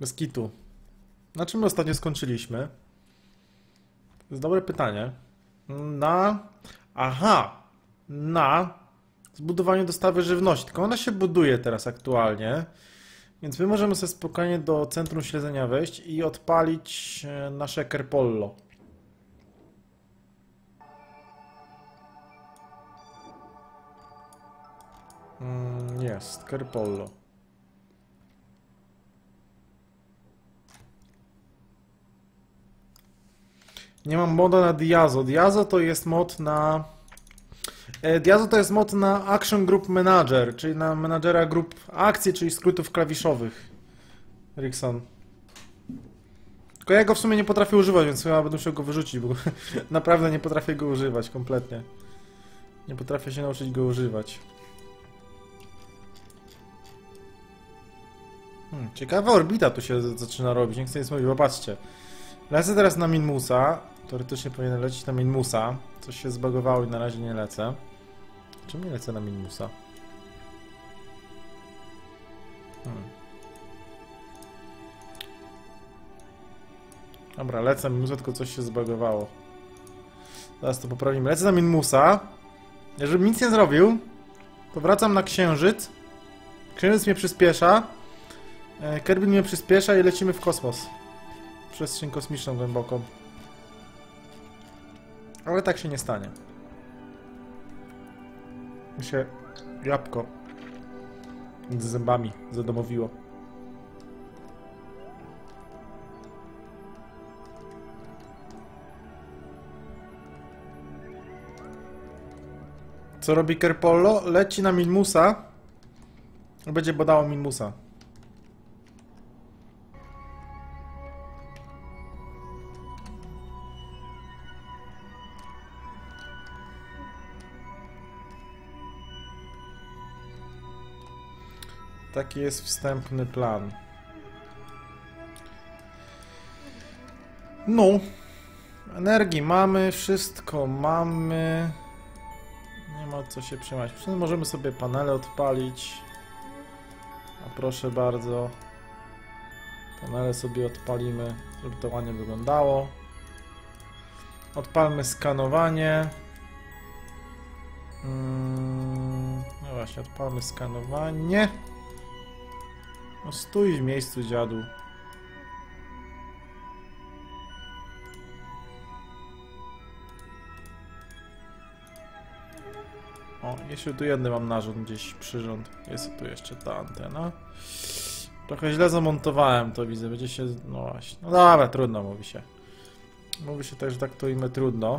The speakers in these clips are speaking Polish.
Bez kitu. Na czym my ostatnio skończyliśmy? To jest dobre pytanie. Na zbudowaniu dostawy żywności. Tylko ona się buduje teraz aktualnie. Więc my możemy sobie spokojnie do centrum śledzenia wejść i odpalić nasze Kerpollo. Jest, Kerpollo. Nie mam moda na Diazo. Diazo to jest mod na... Diazo to jest mod na Action Group Manager, czyli na menadżera grup akcji, czyli skrótów klawiszowych. Rickson. Tylko ja go w sumie nie potrafię używać, więc chyba będę musiał go wyrzucić, bo naprawdę nie potrafię go używać kompletnie. Nie potrafię się nauczyć go używać. Ciekawa orbita tu się zaczyna robić, nie chcę nic mówić, bo patrzcie. Lecę teraz na Minmusa. Teoretycznie powinien lecieć na Minmusa. Coś się zbagowało i na razie nie lecę. Czemu nie lecę na Minmusa? Dobra, lecę na Minmusa, tylko coś się zbagowało. Zaraz to poprawimy. Lecę na Minmusa. Jeżeli nic nie zrobił, to wracam na Księżyc. Księżyc mnie przyspiesza. Kerbin mnie przyspiesza i lecimy w kosmos. Przestrzeń kosmiczną głęboką. Ale tak się nie stanie. Mi się jabłko między zębami zadomowiło. Co robi Kerpollo? Leci na Minmusa. Będzie badało Minmusa. Taki jest wstępny plan. No. Energii mamy, wszystko mamy. Nie ma co się przejmować. Możemy sobie panele odpalić. A proszę bardzo. Panele sobie odpalimy, żeby to ładnie wyglądało. Odpalmy skanowanie. No właśnie, odpalmy skanowanie. No stój w miejscu, dziadu. O, jeszcze tu jedny mam narząd, gdzieś przyrząd. Jest tu jeszcze ta antena. Trochę źle zamontowałem to, widzę, będzie się... No właśnie. No dobra, trudno mówi się. Mówi się tak, że tak to imię trudno.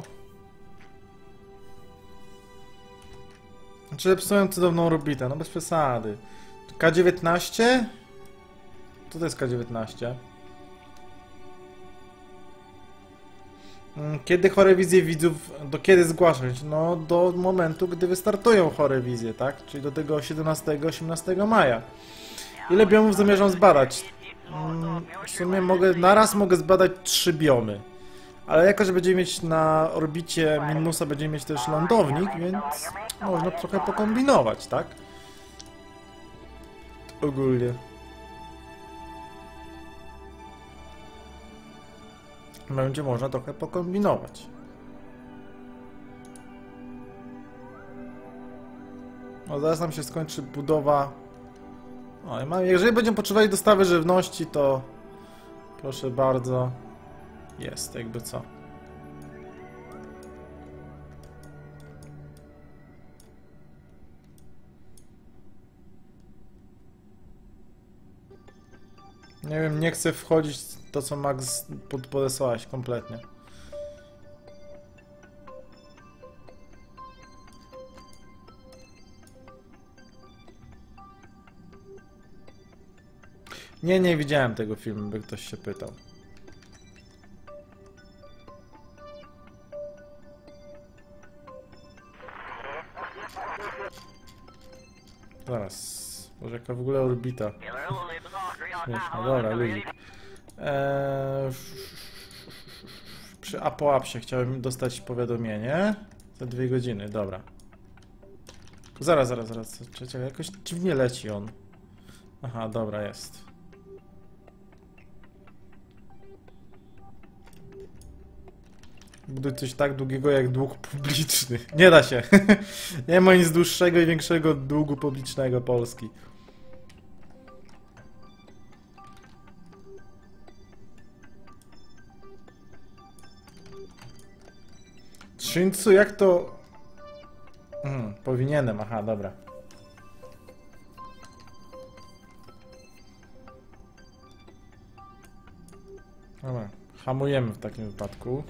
Znaczy, psują cudowną orbitę, no bez przesady. K19? Co to jest K19? Kiedy chore wizje widzów, do kiedy zgłaszać? No do momentu, gdy wystartują chore wizje, tak? Czyli do tego 17-18 maja. Ile biomów zamierzam zbadać? W sumie naraz mogę zbadać 3 biomy. Ale jako, że będziemy mieć na orbicie Minmusa, będziemy mieć też lądownik, więc można trochę pokombinować, tak? Ogólnie. Będzie można trochę pokombinować. No zaraz nam się skończy budowa. O, jeżeli będziemy potrzebowali dostawy żywności, to proszę bardzo. Jest, jakby co. Nie wiem, nie chcę wchodzić w to, co Max podesłałeś kompletnie. Nie widziałem tego filmu, by ktoś się pytał. Zaraz. Może jaka w ogóle orbita. Śmieszna, dobra, luzik. Przy Apoapsie chciałem dostać powiadomienie. Za 2 godziny, dobra. Zaraz. Czekaj, jakoś dziwnie leci on. Aha, dobra, jest. Buduj coś tak długiego jak dług publiczny. Nie da się. Nie ma nic dłuższego i większego długu publicznego Polski. Shinsu, jak to... powinienem, aha, dobra. Dobra, hamujemy w takim wypadku.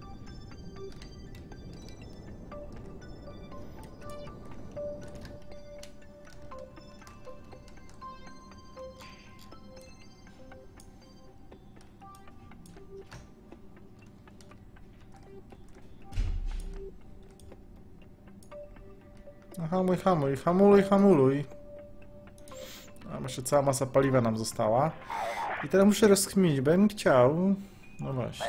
No hamuj, hamuj, hamuluj, hamuluj. A jeszcze cała masa paliwa nam została. I teraz muszę rozkminić, bo ja bym chciał... No właśnie.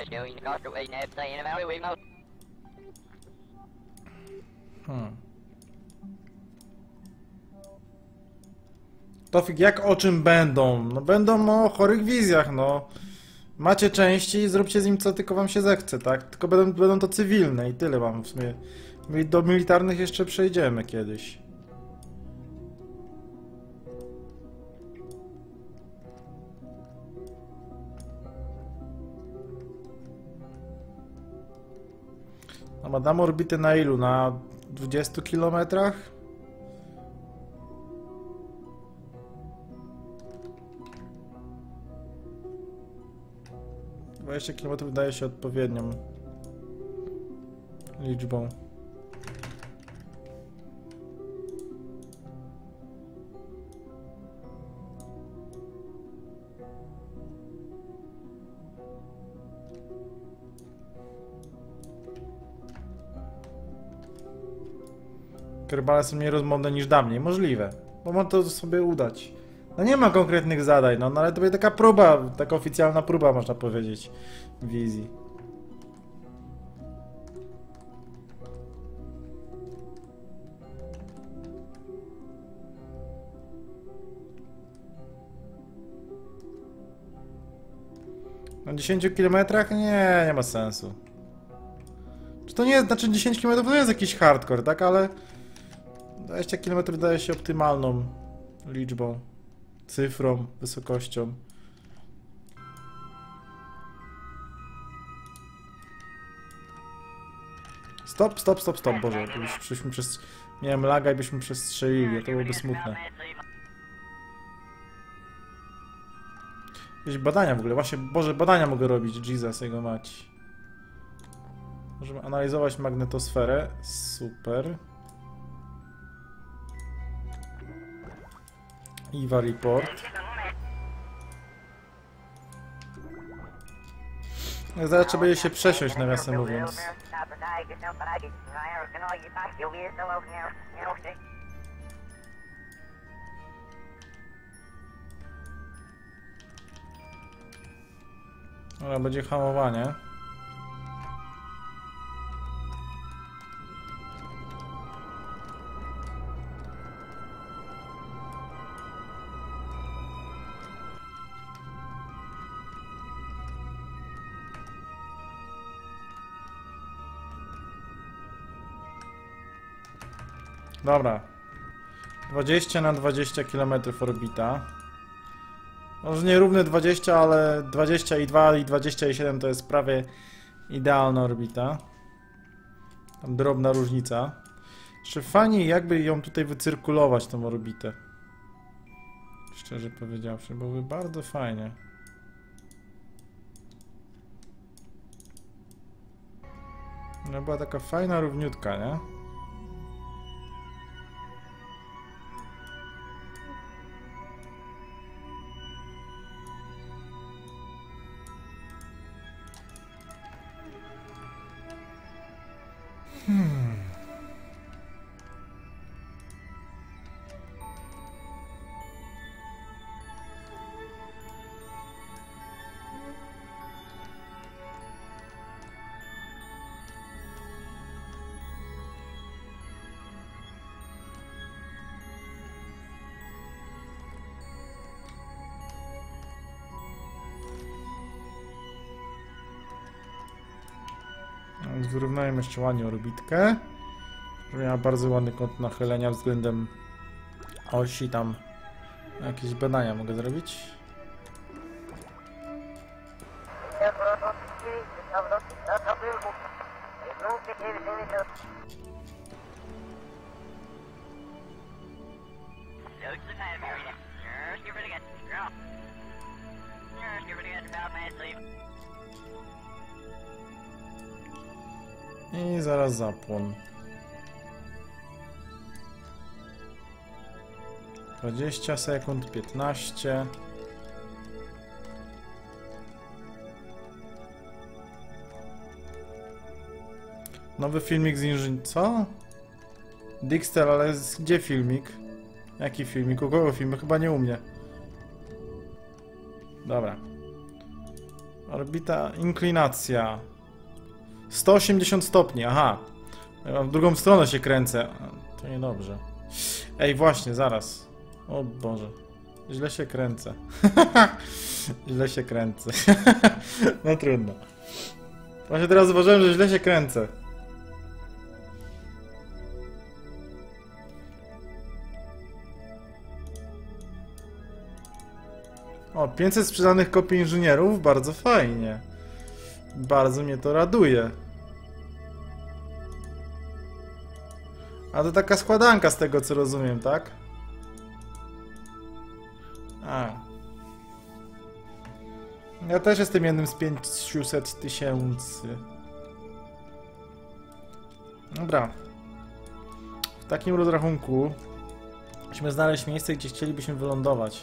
Tofik, jak o czym będą? No będą o chorych wizjach, no. Macie części i zróbcie z nim co tylko wam się zechce, tak? Tylko będą to cywilne i tyle mam w sumie. Do militarnych jeszcze przejdziemy kiedyś. A ma dam orbitę na ilu? Na 20 kilometrach? Kilometrów wydaje się odpowiednią liczbą. Kerbale są mniej rozmowne niż dawniej. Możliwe. Bo może to sobie udać. No nie ma konkretnych zadań, no ale to będzie taka próba, taka oficjalna próba, można powiedzieć, wizji. Na 10 kilometrach? Nie ma sensu. Czy to nie jest, znaczy 10 km to jest jakiś hardcore, tak? Ale 20 km wydaje się optymalną liczbą, cyfrą, wysokością. Stop, stop, stop, stop, Boże, byśmy miałem laga i byśmy przestrzelili, to byłoby smutne. Jakieś badania w ogóle, właśnie, Boże, badania mogę robić, Jesus, jego mać. Możemy analizować magnetosferę, super. Iwa report. Zaraz trzeba będzie się przesiąść, nawiasem mówiąc. Dobra, będzie hamowanie. Dobra. 20 na 20 km orbita. Może nie równe 20, ale 22 i 27 to jest prawie idealna orbita. Tam drobna różnica. Jeszcze fajnie jakby ją tutaj wycyrkulować, tą orbitę. Szczerze powiedziawszy, byłoby bardzo fajnie. No była taka fajna równiutka, nie? Więc wyrównajmy jeszcze ładnie orbitkę. Żeby miała bardzo ładny kąt nachylenia względem osi. Tam jakieś badania mogę zrobić. I zaraz zapłon. 20 sekund, 15. Nowy filmik z inżyniera. Co? Dixter, ale gdzie filmik? Jaki filmik? U kogo filmik? Chyba nie u mnie. Dobra. Orbita, inklinacja. 180 stopni, aha. Ja w drugą stronę się kręcę. To niedobrze. Ej, właśnie, zaraz. O Boże. Źle się kręcę. Źle się kręcę. No trudno. Właśnie teraz zauważyłem, że źle się kręcę. O, 500 sprzedanych kopii inżynierów, bardzo fajnie. Bardzo mnie to raduje. A to taka składanka z tego co rozumiem, tak? A. Ja też jestem jednym z 500 000. Dobra. W takim rozrachunku musimy znaleźć miejsce, gdzie chcielibyśmy wylądować.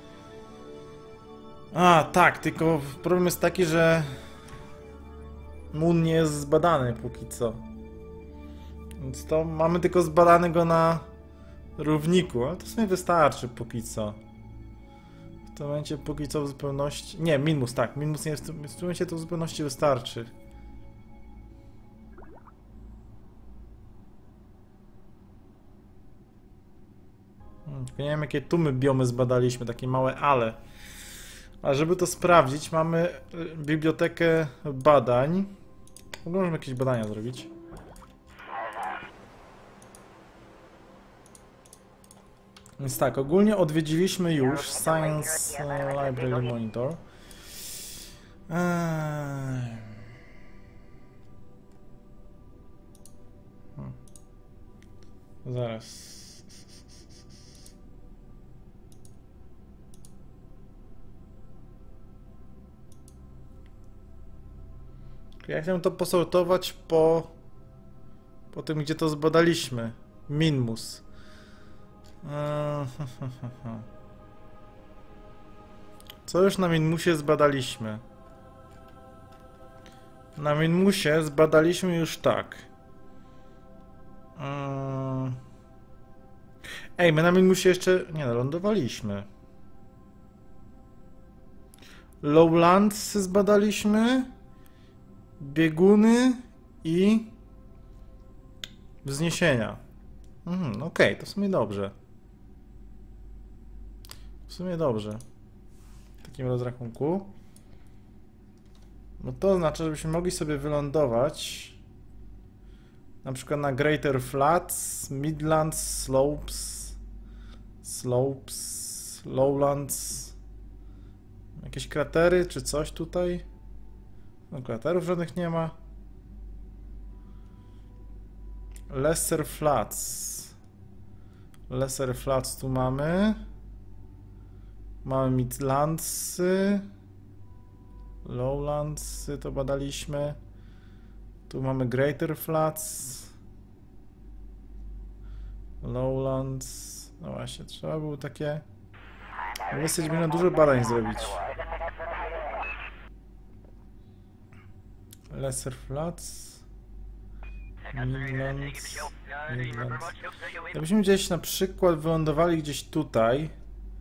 A, tak, tylko problem jest taki, że Moon nie jest zbadany póki co. Więc to mamy tylko zbadany go na równiku, ale to w sumie wystarczy póki co. W tym momencie póki co w zupełności... Nie, Minmus, tak, Minmus nie jest... W tym momencie to w zupełności wystarczy. Tylko nie wiem jakie tu my biomy zbadaliśmy, takie małe ale. A żeby to sprawdzić, mamy bibliotekę badań. Możemy jakieś badania zrobić. Więc tak, ogólnie odwiedziliśmy już Science Library Monitor. Zaraz. Ja chcę to posortować po tym, gdzie to zbadaliśmy. Minmus. Co już na Minmusie zbadaliśmy? Na Minmusie zbadaliśmy już tak. Ej, my na Minmusie jeszcze... Nie no, lądowaliśmy. Lowlands zbadaliśmy. Bieguny i wzniesienia. Okej, to w sumie dobrze. W sumie dobrze. W takim rozrachunku. No to oznacza, żebyśmy mogli sobie wylądować na przykład na Greater Flats, Midlands, Slopes, Lowlands. Jakieś kratery czy coś tutaj? No, kraterów żadnych nie ma. Lesser Flats. Lesser Flats tu mamy. Mamy Midlandsy. Lowlandsy to badaliśmy. Tu mamy Greater Flats. Lowlands. No właśnie, trzeba było takie... Dosyć na dużo badań zrobić. Lesser Flats. Midlands. Gdybyśmy gdzieś na przykład wylądowali gdzieś tutaj.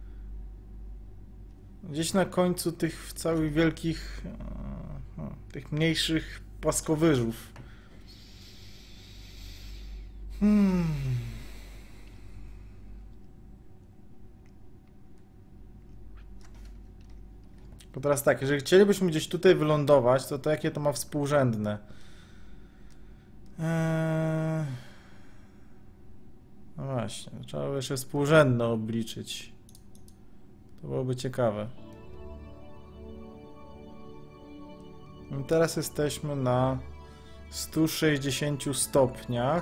Gdzieś na końcu tych całych wielkich, tych mniejszych płaskowyżów. To teraz tak, jeżeli chcielibyśmy gdzieś tutaj wylądować, to jakie to ma współrzędne? No właśnie, trzeba by jeszcze współrzędne obliczyć. To byłoby ciekawe. I teraz jesteśmy na 160 stopniach.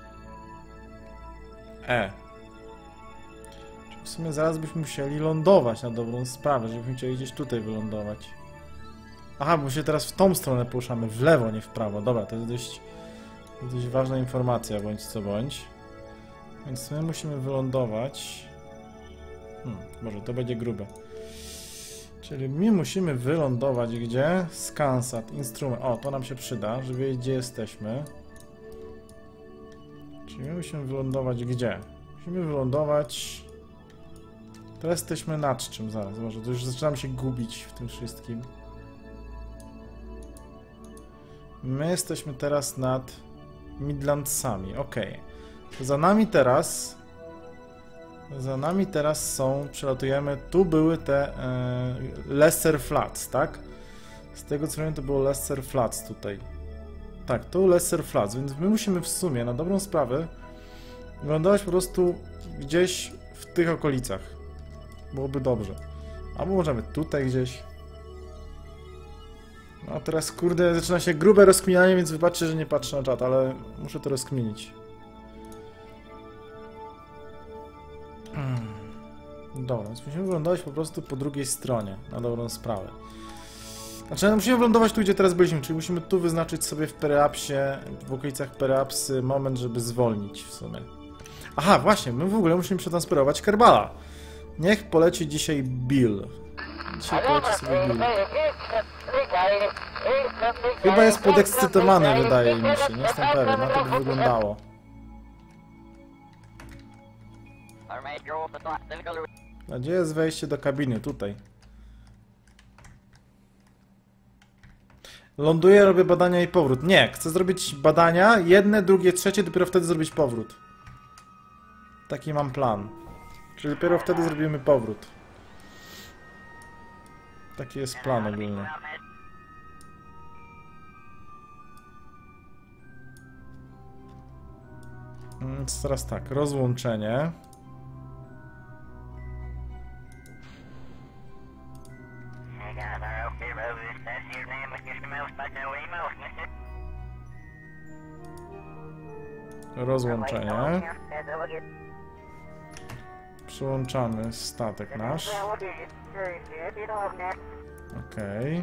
Czyli w sumie zaraz byśmy musieli lądować na dobrą sprawę, żebyśmy chcieli gdzieś tutaj wylądować. Aha, bo się teraz w tą stronę poruszamy, w lewo, nie w prawo. Dobra, to jest dość ważna informacja, bądź co bądź. Więc my musimy wylądować... może to będzie grube. Czyli my musimy wylądować gdzie? Skansat, instrument. O, to nam się przyda, żeby wiedzieć, gdzie jesteśmy. Czyli my musimy wylądować gdzie? Musimy wylądować... Teraz jesteśmy nad czym? Zaraz, może to już zaczynam się gubić w tym wszystkim. My jesteśmy teraz nad Midlandsami, ok. Za nami teraz są, przelatujemy, tu były te Lesser Flats, tak? Z tego co wiem, to było Lesser Flats tutaj. Tak, to Lesser Flats, więc my musimy w sumie, na dobrą sprawę, wylądować po prostu gdzieś w tych okolicach. Byłoby dobrze. Albo możemy tutaj gdzieś. No teraz, kurde, zaczyna się grube rozkminianie, więc wybaczcie, że nie patrzę na czat, ale muszę to rozkminić. Dobra, więc musimy wylądować po prostu po drugiej stronie, na dobrą sprawę. Znaczy, musimy wylądować tu, gdzie teraz byliśmy, czyli musimy tu wyznaczyć sobie w Periapsie, w okolicach Periapsy moment, żeby zwolnić w sumie. Aha, właśnie, my w ogóle musimy przetransferować Kerbala. Niech poleci dzisiaj Bill. Dzisiaj poleci sobie Bill. Chyba jest podekscytowany, wydaje mi się, nie jestem pewien, na to by wyglądało. Gdzie jest wejście do kabiny? Tutaj. Ląduję, robię badania i powrót. Nie, chcę zrobić badania, jedne, drugie, trzecie, dopiero wtedy zrobić powrót. Taki mam plan. Czyli dopiero wtedy zrobimy powrót. Taki jest plan ogólny. Więc teraz tak, rozłączenie. Rozłączenie. Przyłączamy statek nasz. Okej.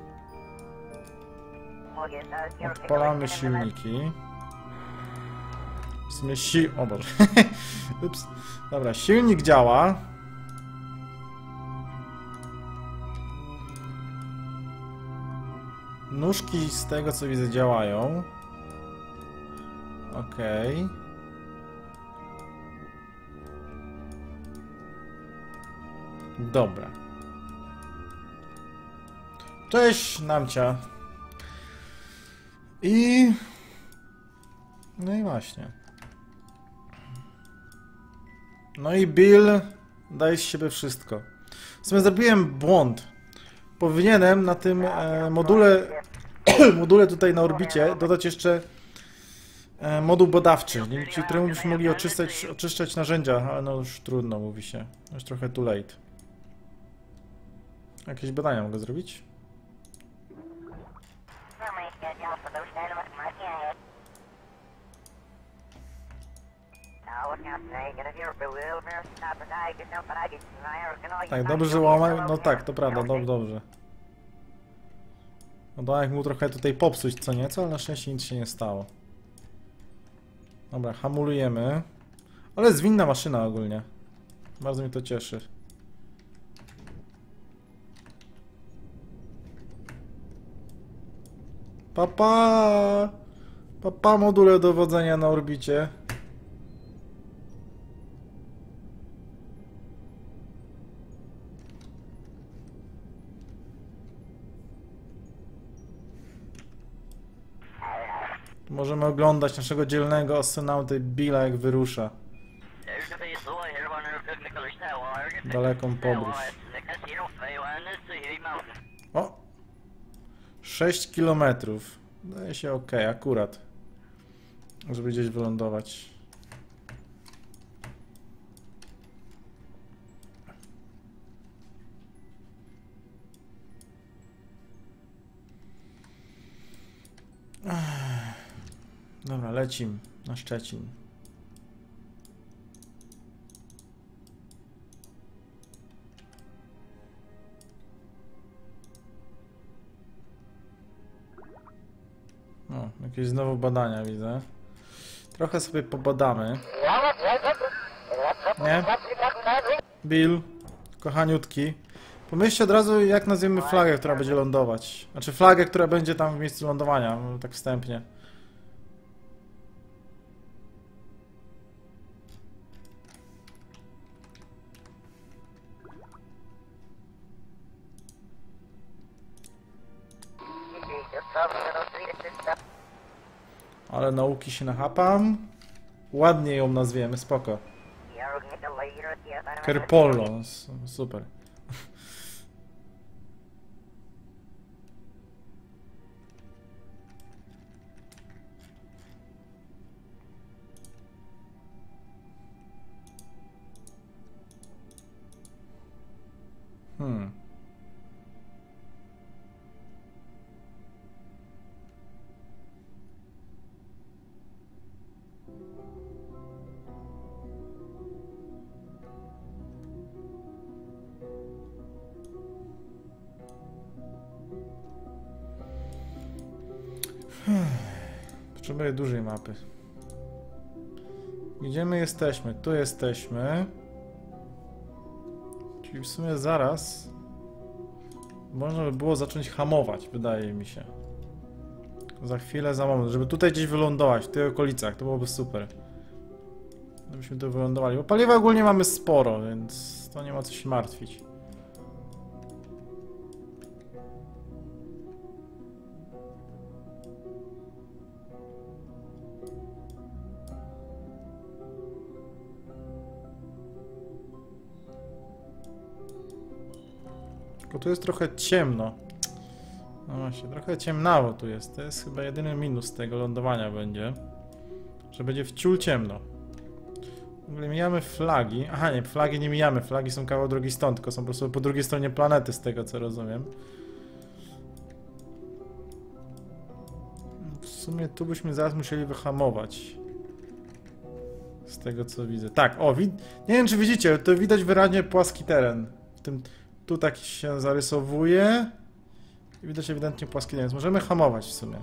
Odpalamy silniki. W sumie o Boże. Ups. Dobra, silnik działa. Nóżki z tego co widzę działają. Okej. Dobra. Cześć, Namcia. No i właśnie. No i Bill daje z siebie wszystko. W sumie zrobiłem błąd. Powinienem na tym module tutaj na orbicie dodać jeszcze moduł badawczy, dzięki któremu byśmy mogli oczyszczać narzędzia, ale no już trudno, mówi się. Już trochę too late. Jakieś badania mogę zrobić? Tak, dobrze, że łamał. No tak, to prawda, dobrze. No to jak mu trochę tutaj popsuć co nieco, ale na szczęście nic się nie stało. Dobra, hamulujemy. Ale zwinna maszyna ogólnie. Bardzo mnie to cieszy. Papa module dowodzenia na orbicie. Możemy oglądać naszego dzielnego astronauty Billa, jak wyrusza. Daleką podróż. O! 6 km. Daje się ok, akurat. żeby gdzieś wylądować. Dobra, lecim na Szczecin. O, jakieś znowu badania widzę. Trochę sobie pobadamy. Nie? Bill, kochaniutki. Pomyślcie od razu, jak nazwiemy flagę, która będzie lądować. Znaczy flagę, która będzie tam w miejscu lądowania, tak wstępnie. Ale nauki się nachapam. Ładnie ją nazwiemy, spoko. Kerpollo, super. Potrzebuję dużej mapy. Gdzie my jesteśmy? Tu jesteśmy. Czyli w sumie zaraz można by było zacząć hamować, wydaje mi się. Za chwilę, za moment, żeby tutaj gdzieś wylądować, w tych okolicach, to byłoby super. Gdybyśmy tu wylądowali, bo paliwa ogólnie mamy sporo, więc to nie ma co się martwić. Tylko tu jest trochę ciemno. No właśnie, trochę ciemnawo tu jest. To jest chyba jedyny minus tego lądowania będzie. Że będzie wciul ciemno. W ogóle mijamy flagi. Aha, nie, flagi nie mijamy. Flagi są kawał drogi stąd, tylko są po prostu po drugiej stronie planety, z tego co rozumiem. W sumie tu byśmy zaraz musieli wyhamować. Z tego co widzę. Tak, o, nie wiem czy widzicie, to widać wyraźnie płaski teren. W tym, tu tak się zarysowuje. I widać ewidentnie płaski teren, więc możemy hamować w sumie.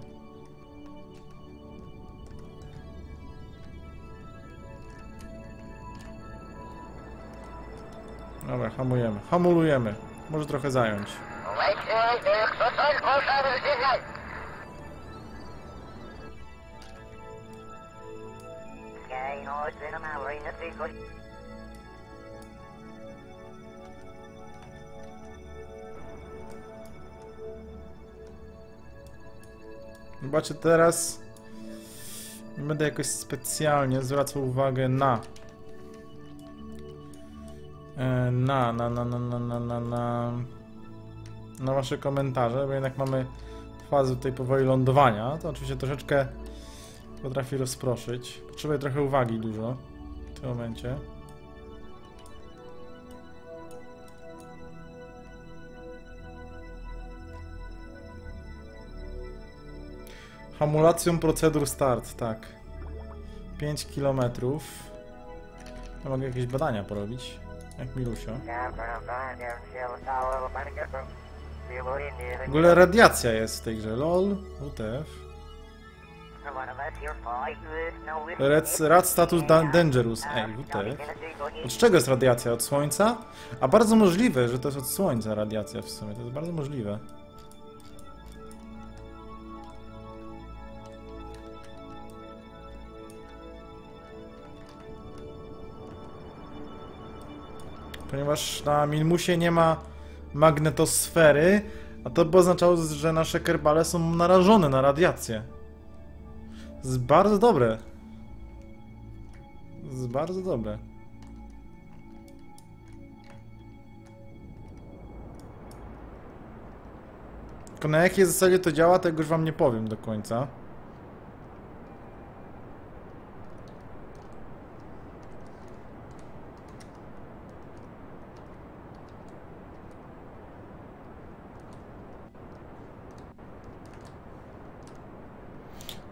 Dobra, hamujemy. Hamulujemy. Może trochę zająć. Zobaczcie, teraz nie będę jakoś specjalnie zwracał uwagę na wasze komentarze, bo jednak mamy fazę tutaj powoli lądowania. To oczywiście troszeczkę potrafi rozproszyć. Potrzebuję trochę uwagi dużo w tym momencie. Hamulacją procedur start, tak. 5 km. Ja mogę jakieś badania porobić, jak Milusio. W ogóle radiacja jest w tej grze, lol, WTF. Rad status dangerous, ej, WTF. Od czego jest radiacja? Od słońca? A bardzo możliwe, że to jest od słońca radiacja w sumie, to jest bardzo możliwe. Ponieważ na Minmusie nie ma magnetosfery, a to by oznaczało, że nasze kerbale są narażone na radiację. To jest bardzo dobre. To jest bardzo dobre. Tylko na jakiej zasadzie to działa, tego już wam nie powiem do końca.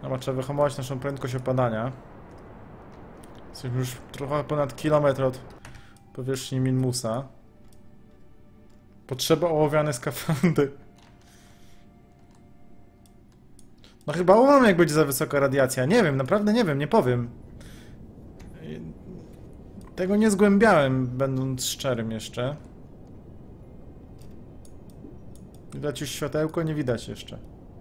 Dobra, trzeba wyhamować naszą prędkość opadania. Jesteśmy już trochę ponad kilometr od powierzchni Minmusa. Potrzeba ołowiane skafandry. No chyba umiem, jak będzie za wysoka radiacja. Nie wiem, naprawdę nie wiem, nie powiem. Tego nie zgłębiałem, będąc szczerym jeszcze. Widać już światełko? Nie widać jeszcze.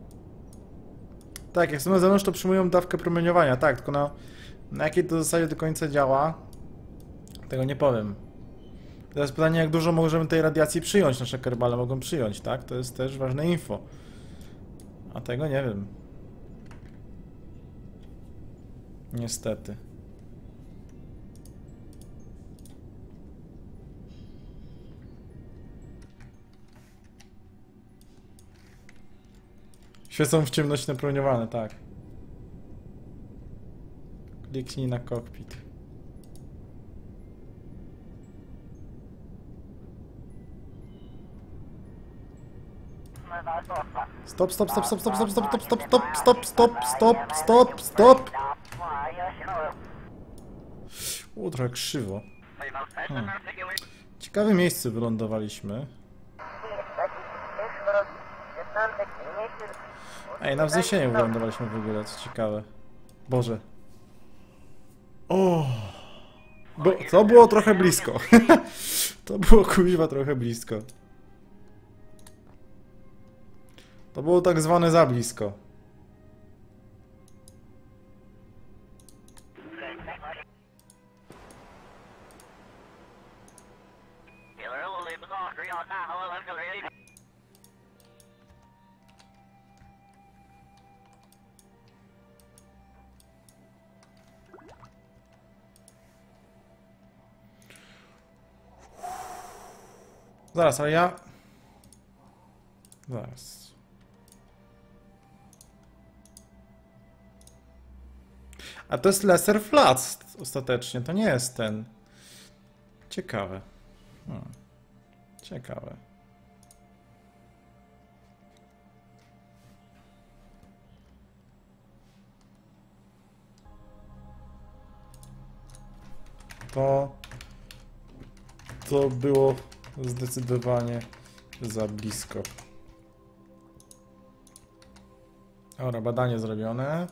Tak, jak są na zewnątrz, to przyjmują dawkę promieniowania. Tak, tylko na jakiej to zasadzie do końca działa, tego nie powiem. Teraz pytanie, jak dużo możemy tej radiacji przyjąć, nasze kerbale mogą przyjąć, tak? To jest też ważne info. A tego nie wiem. Niestety. Świecą w ciemności napromieniowane, tak. Kliknij na kokpit. Stop, stop, stop, stop, stop, stop, stop, stop, stop, stop, stop, stop, stop, stop. Trochę krzywo. Ciekawe miejsce wylądowaliśmy. Ej, na wzniesieniu wylądowaliśmy w ogóle, co ciekawe. Boże. O! To było trochę blisko. To było kuźwa trochę blisko. To było tak zwane za blisko. Zaraz, ale ja... Zaraz. A to jest Lesser Flats ostatecznie, to nie jest ten. Ciekawe. Ciekawe. To było zdecydowanie za blisko. Dobra, badanie zrobione.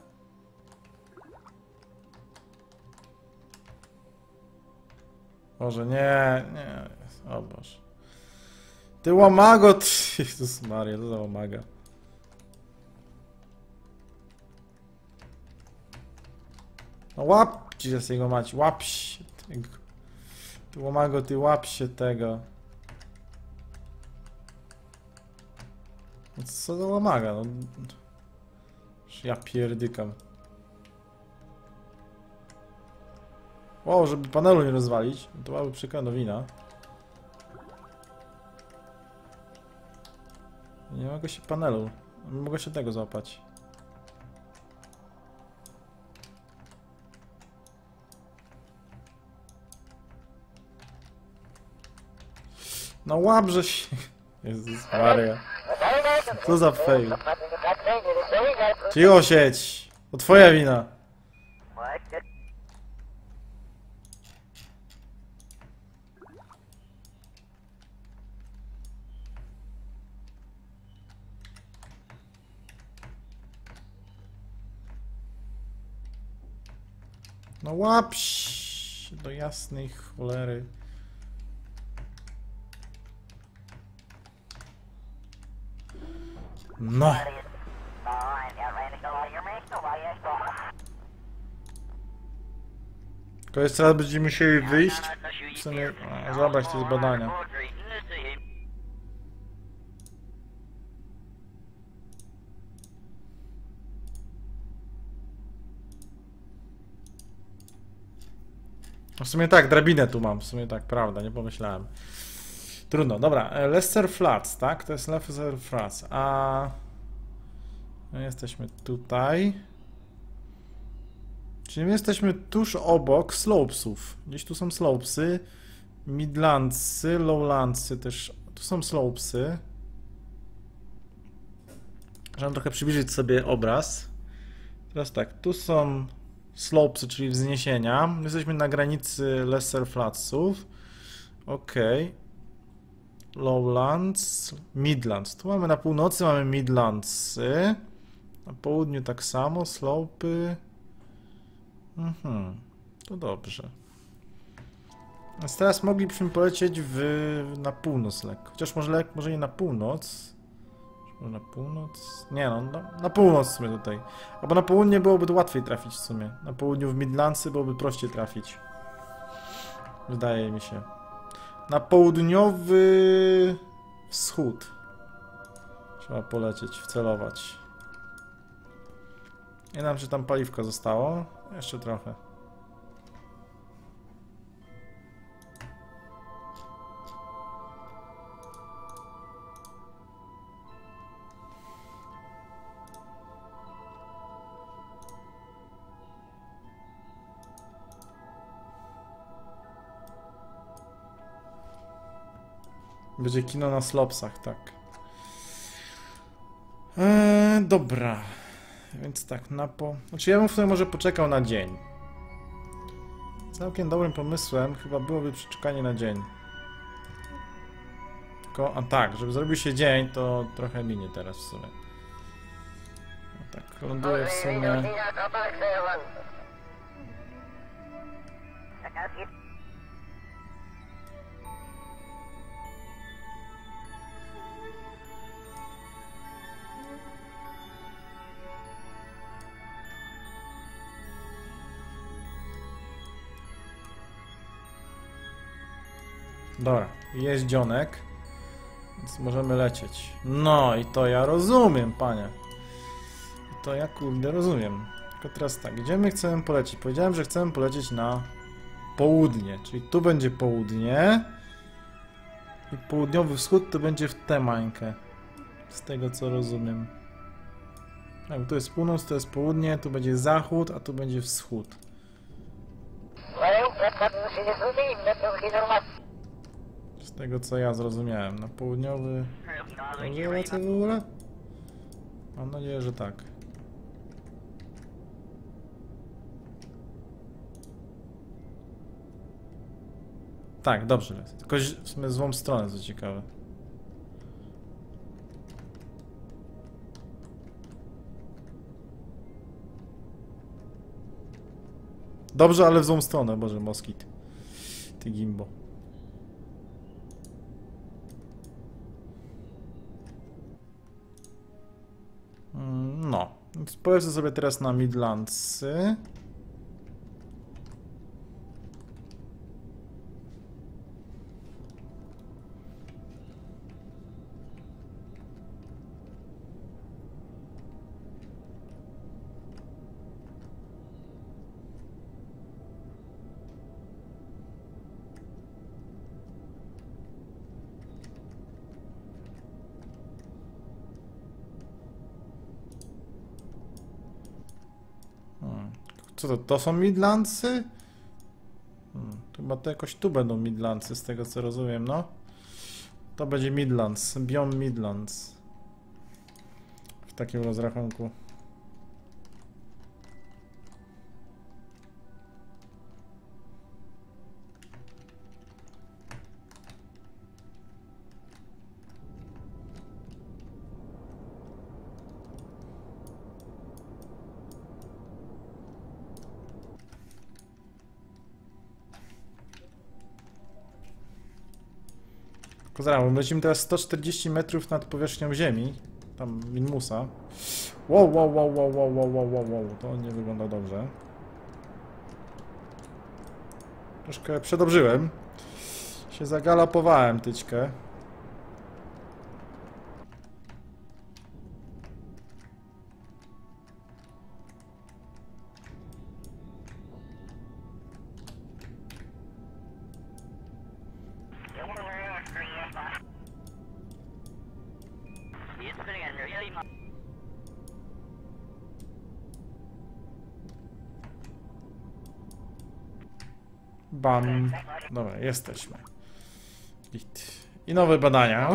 Boże, nie. O Boże. Ty łamago, ty... Jezus Maria, to za łamaga. No łap ci z jego mać, łap się tego. Ty łamago, ty łap się tego. No co za łamaga, no. Ja pierdykam. Wow, żeby panelu nie rozwalić, to byłaby przykra nowina. Nie mogę się panelu, nie mogę się tego złapać. No łabrze się. Jezus Maria. Co za fail. Cicho siedź. To twoja wina. No łap się do jasnej cholery. No. Tylko jeszcze raz będziemy musieli wyjść. W sumie zabrać te badania. W sumie tak, drabinę tu mam. W sumie tak, prawda, nie pomyślałem. Trudno, dobra. Lesser Flats, tak? To jest Lesser Flats. A my jesteśmy tutaj. Czyli my jesteśmy tuż obok slopesów. Gdzieś tu są slopesy. Midlandsy, lowlandsy też. Tu są slopesy. Żeby trochę przybliżyć sobie obraz. Teraz tak, tu są slopesy, czyli wzniesienia. Jesteśmy na granicy Lesser Flatsów. Ok. Lowlands, Midlands. Tu mamy na północy, mamy Midlandsy. Na południu tak samo, slopy. To dobrze. Więc teraz moglibyśmy polecieć na północ lekko. Chociaż może nie na północ. Może na północ? Nie no, na północ w sumie tutaj. Albo na południe byłoby łatwiej trafić w sumie. Na południu w Midlandsy byłoby prościej trafić. Wydaje mi się. Na południowy wschód. Trzeba polecieć, wcelować. Nie wiem, czy tam paliwko zostało. Jeszcze trochę. Będzie kino na slopsach, tak. Dobra. Więc tak, Znaczy ja bym w sumie może poczekał na dzień. Całkiem dobrym pomysłem chyba byłoby przeczekanie na dzień. Tylko, a tak, żeby zrobił się dzień, to trochę minie teraz w sumie. No tak, ląduję w sumie... Dobra, jest dzionek, więc możemy lecieć. No i to ja rozumiem, panie. I to ja kurde rozumiem. Tylko teraz tak, gdzie my chcemy polecieć? Powiedziałem, że chcemy polecieć na południe, czyli tu będzie południe. I południowy wschód to będzie w tę mańkę. Z tego co rozumiem. Tak, tu jest północ, to jest południe, tu będzie zachód, a tu będzie wschód. Z tego co ja zrozumiałem, na południowy... Może lecę w ogóle? Mam nadzieję, że tak. Tak, dobrze lecę. Tylko w sumie złą stronę, co ciekawe. Dobrze, ale w złą stronę, Boże, moskit. Ty gimbo. No, więc polecę sobie teraz na Midlandsy. Co to są Midlandsy? Chyba to jakoś tu będą Midlandsy, z tego co rozumiem, no. To będzie Midlands, Beyond Midlands. W takim rozrachunku. Zaraz, lecimy teraz 140 metrów nad powierzchnią Ziemi. Tam Minmusa. Wow, wow, wow, wow, wow, wow, wow, wow, wow. To nie wygląda dobrze. Troszkę przedobrzyłem. Się zagalopowałem tyczkę. Bam. Dobra, jesteśmy. Git. I nowe badania.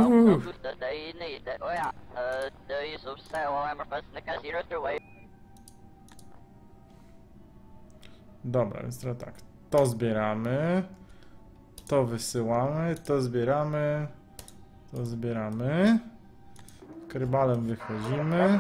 Dobra, więc teraz tak. To zbieramy. To wysyłamy. To zbieramy. To zbieramy. Krybalem wychodzimy.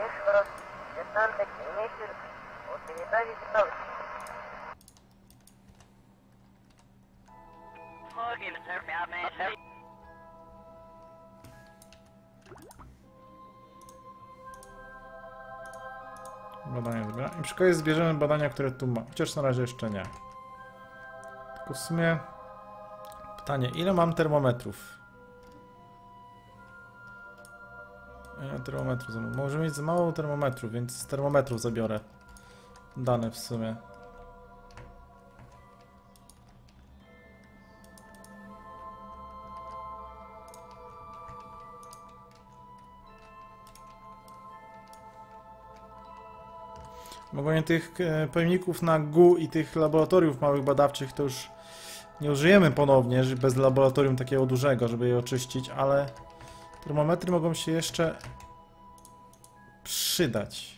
Badania zbieramy. I przy okazji zbierzemy badania, które tu ma. Chociaż na razie jeszcze nie. Tylko w sumie pytanie, ile mam termometrów? Ile termometrów? Może mieć za mało termometrów, więc z termometrów zabiorę dane w sumie. Ogólnie tych pojemników na GU i tych laboratoriów małych badawczych to już nie użyjemy ponownie, bez laboratorium takiego dużego, żeby je oczyścić, ale termometry mogą się jeszcze przydać.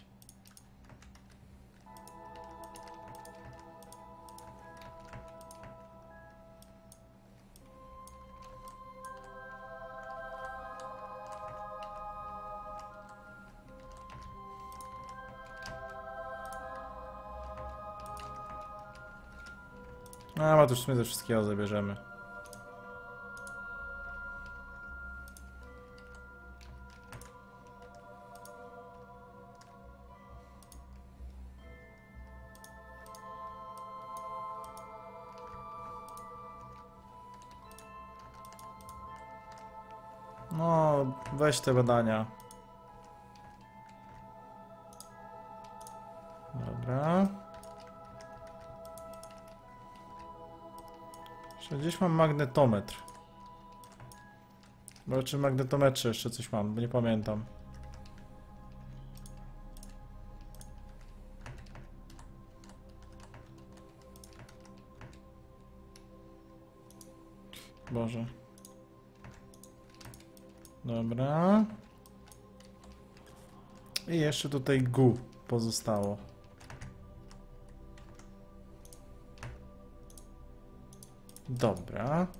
A to już my ze wszystkiego zabierzemy. No, weź te badania. Dobra. Gdzieś mam magnetometr. Bo czy w magnetometrze jeszcze coś mam, bo nie pamiętam. Boże. Dobra. I jeszcze tutaj GU pozostało. Dobra.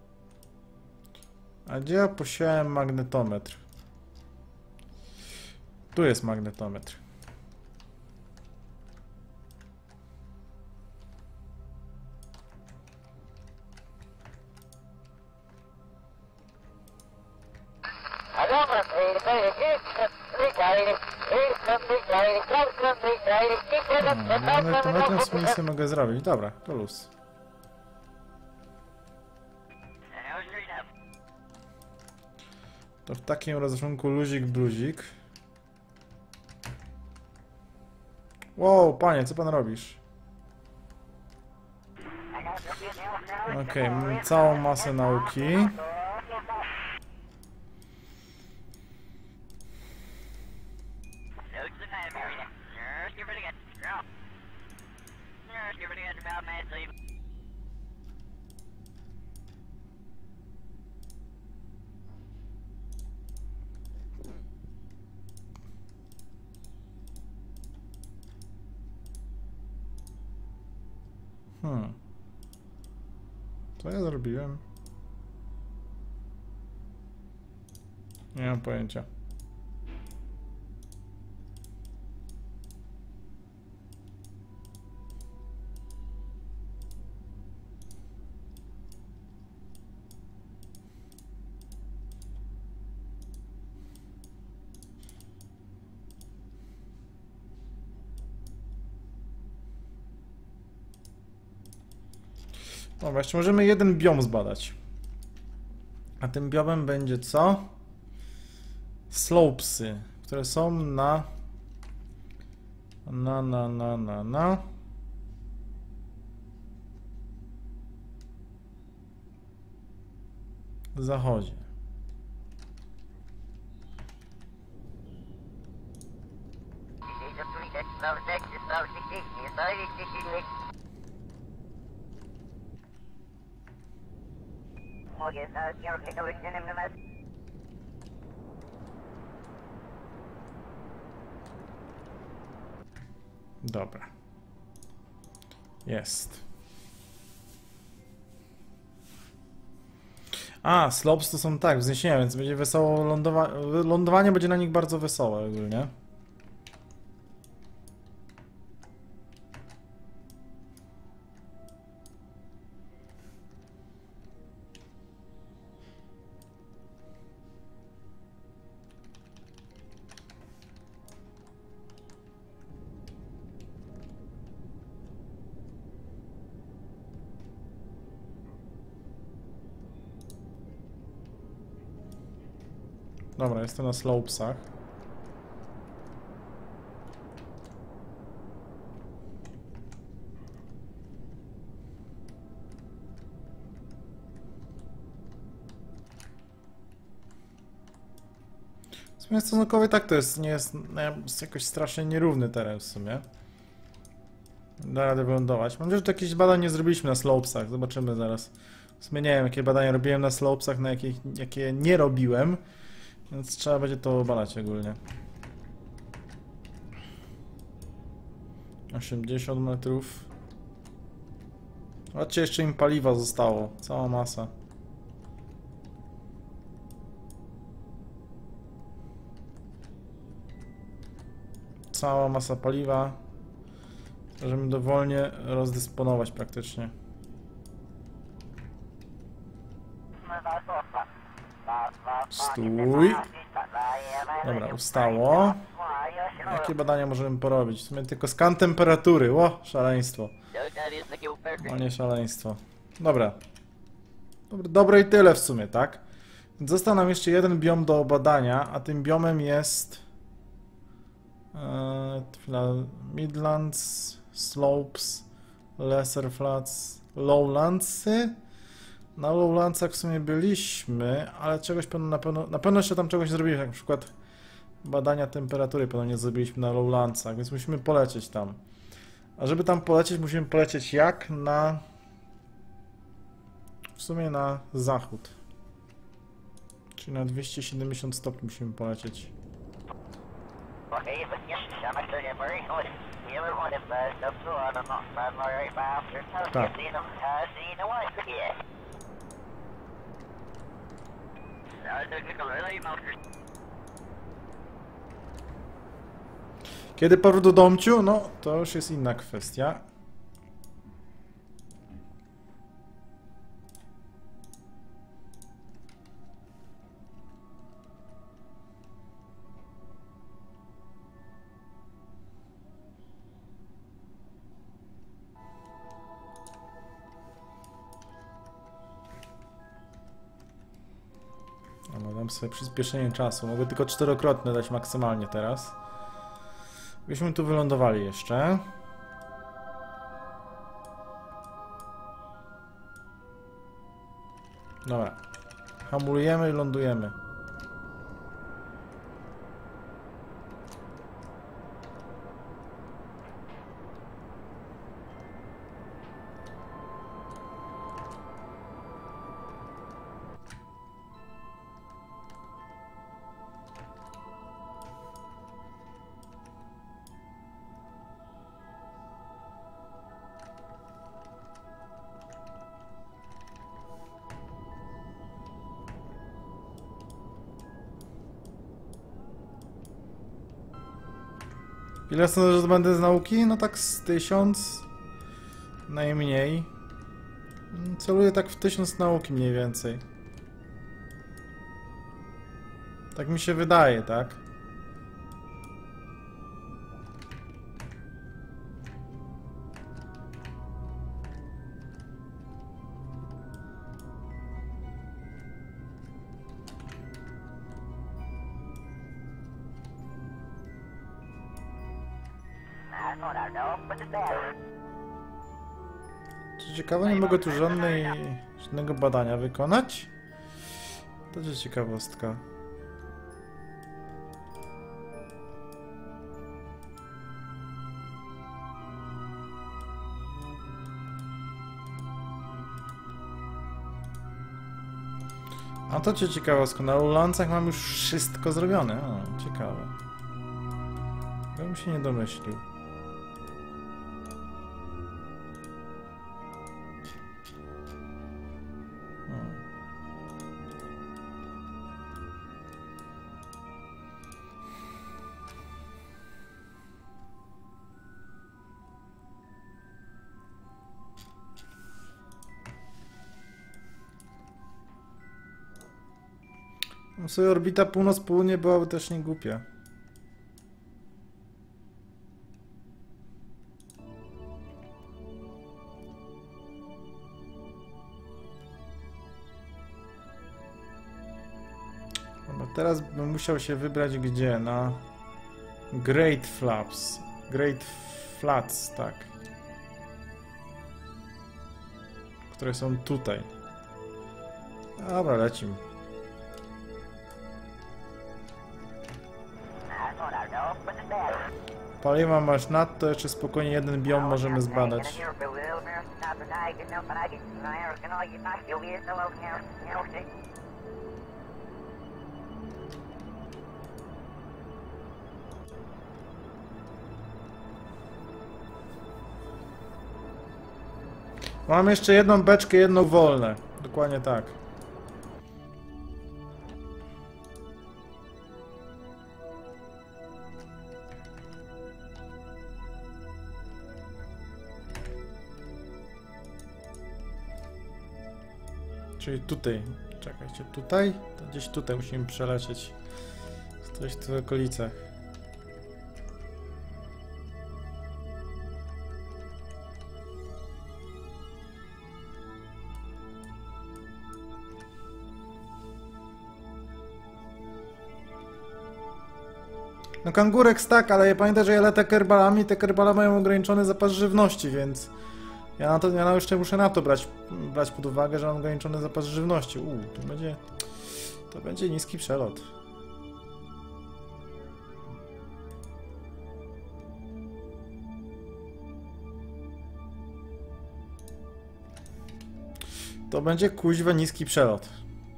A gdzie ja posiałem magnetometr? Tu jest magnetometr. Magnetometrem z miejsca mogę zrobić. Dobra, to luz. To w takim rozrachunku luzik, bluzik. Wow, panie, co pan robisz? Okej, mamy całą masę nauki. Co ja zrobiłem? Nie mam pojęcia. No właśnie, możemy jeden biom zbadać. A tym biomem będzie co? Slopesy, które są na zachodzie. Dobra. Jest. A, slopes to są tak, wzniesienia, więc będzie wesoło lądowanie będzie na nich bardzo wesołe ogólnie. Dobra, jestem na slopesach. W sumie stosunkowo tak to jest, nie jest, jest jakoś strasznie nierówny teren w sumie. Da radę wylądować. Mam nadzieję, że to jakieś badań nie zrobiliśmy na slopesach. Zobaczymy zaraz. W sumie nie wiem, jakie badania robiłem na slopesach, na jakie nie robiłem. Więc trzeba będzie to badać ogólnie. 80 metrów. Zobaczcie, jeszcze im paliwa zostało. Cała masa. Cała masa paliwa. Możemy dowolnie rozdysponować praktycznie. Stój. Dobra, ustało. Jakie badania możemy porobić? W sumie tylko skan temperatury. Ło, szaleństwo. No nie szaleństwo. Dobra. Dobre i tyle w sumie, tak? Został nam jeszcze jeden biom do badania, a tym biomem jest Midlands, Slopes, Lesser Flats, Lowlandsy. Na Lowlandsach w sumie byliśmy, ale czegoś na pewno jeszcze tam czegoś zrobiliśmy, jak na przykład badania temperatury pewno nie zrobiliśmy na Lowlandsach, więc musimy polecieć tam. A żeby tam polecieć, musimy polecieć jak? W sumie na zachód. Czyli na 270 stopni musimy polecieć. Tak. Kiedy powrót do domciu? No, to już jest inna kwestia. No, dam sobie przyspieszenie czasu. Mogę tylko 4-krotne dać maksymalnie teraz. Byśmy tu wylądowali jeszcze. Dobra. Hamulujemy i lądujemy. Ile sądzę, że będę z nauki? No tak z 1000 najmniej. Celuję tak w 1000 nauki mniej więcej. Tak mi się wydaje, tak? Co ciekawe, nie mogę tu żadnego badania wykonać. To jest ciekawostka. A to cię ciekawostka. Na Lowlandsach mam już wszystko zrobione. O, ciekawe. Bym się nie domyślił. No sobie orbita północ-południe byłaby też nie głupia. No teraz bym musiał się wybrać gdzie? Na Great Flaps. Great Flats, tak. Które są tutaj. Dobra, lecimy. Paliwa masz nadto, jeszcze spokojnie jeden biom możemy zbadać. Mam jeszcze jedną beczkę, jedno wolne. Dokładnie tak. Czyli tutaj. Czekajcie, tutaj? To gdzieś tutaj musimy przelecieć. Coś w tych okolicach. No kangurek tak, ale pamiętaj, że ja lecę kerbalami, te kerbale mają ograniczony zapas żywności, więc ja jeszcze muszę na to brać pod uwagę, że mam ograniczony zapas żywności. To będzie niski przelot. To będzie kuźwa niski przelot.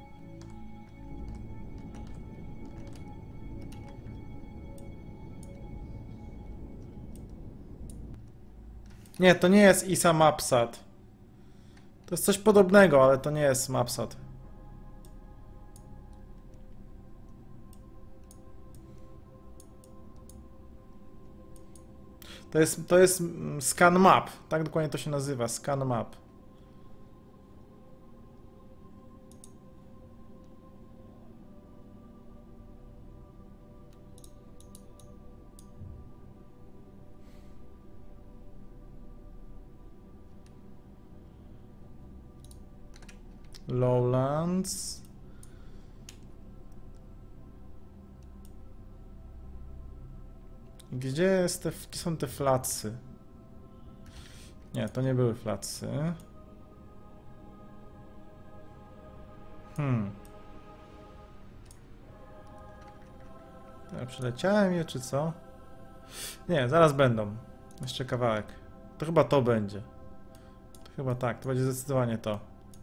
Nie, to nie jest ISA Mapsat. To jest coś podobnego, ale to nie jest Mapsat. To jest Scan Map. Tak dokładnie to się nazywa. Scan Map. Lowlands. Gdzie są te flatsy? Nie, to nie były flatsy. Ja przeleciałem je, czy co? Nie, zaraz będą. Jeszcze kawałek. To chyba to będzie. To chyba tak, to będzie zdecydowanie to.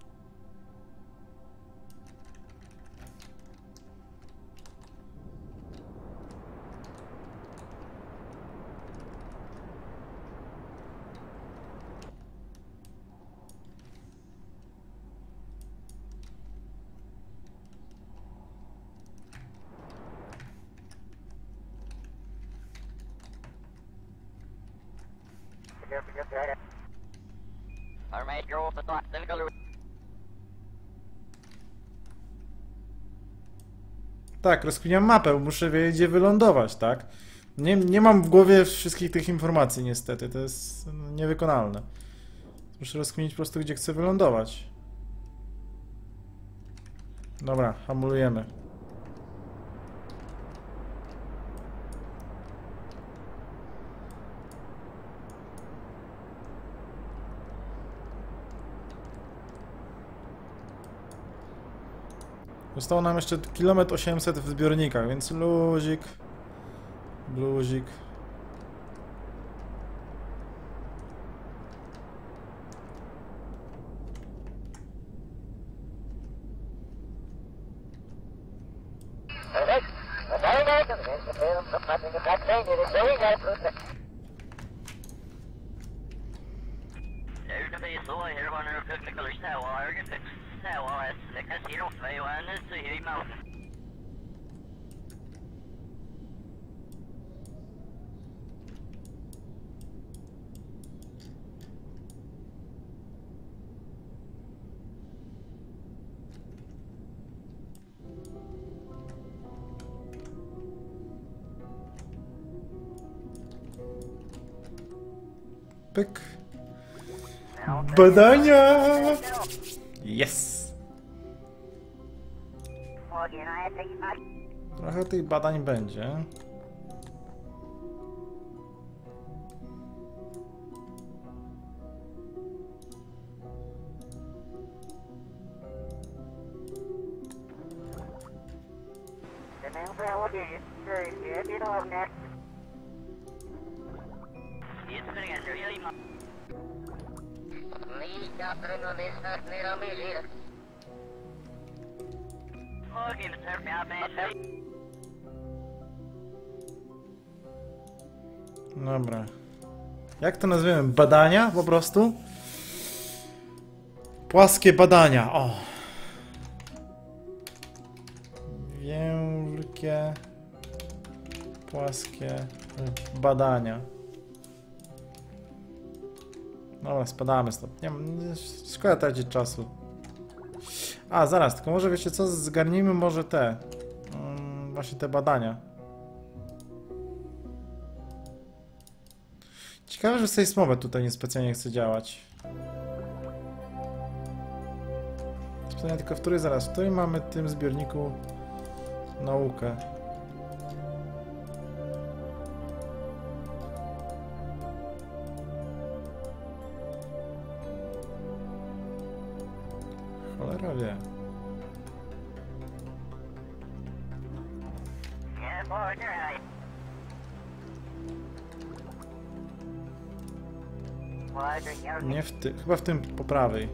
Tak, rozkminiam mapę, muszę wiedzieć, gdzie wylądować, tak? Nie mam w głowie wszystkich tych informacji, niestety, to jest niewykonalne. Muszę rozkminić po prostu, gdzie chcę wylądować. Dobra, hamulujemy. Zostało nam jeszcze 1,8 km w zbiornikach, więc luzik. Bluzik. Pyk. Badania! Yes! Trochę tych badań będzie. Dobra. Jak to nazwiemy? Badania po prostu? Płaskie badania. O. Wielkie płaskie badania. Dobra, spadamy stąd. Nie, szkoda tracić czasu. A, zaraz, tylko może wiecie co? Zgarnijmy może te. Właśnie te badania. Ciekawe, że Seismomet tutaj niespecjalnie chce działać. Pytanie tylko, w której zaraz? W której mamy w tym zbiorniku naukę? Cholera wie. Nie w tym, chyba w tym po prawej.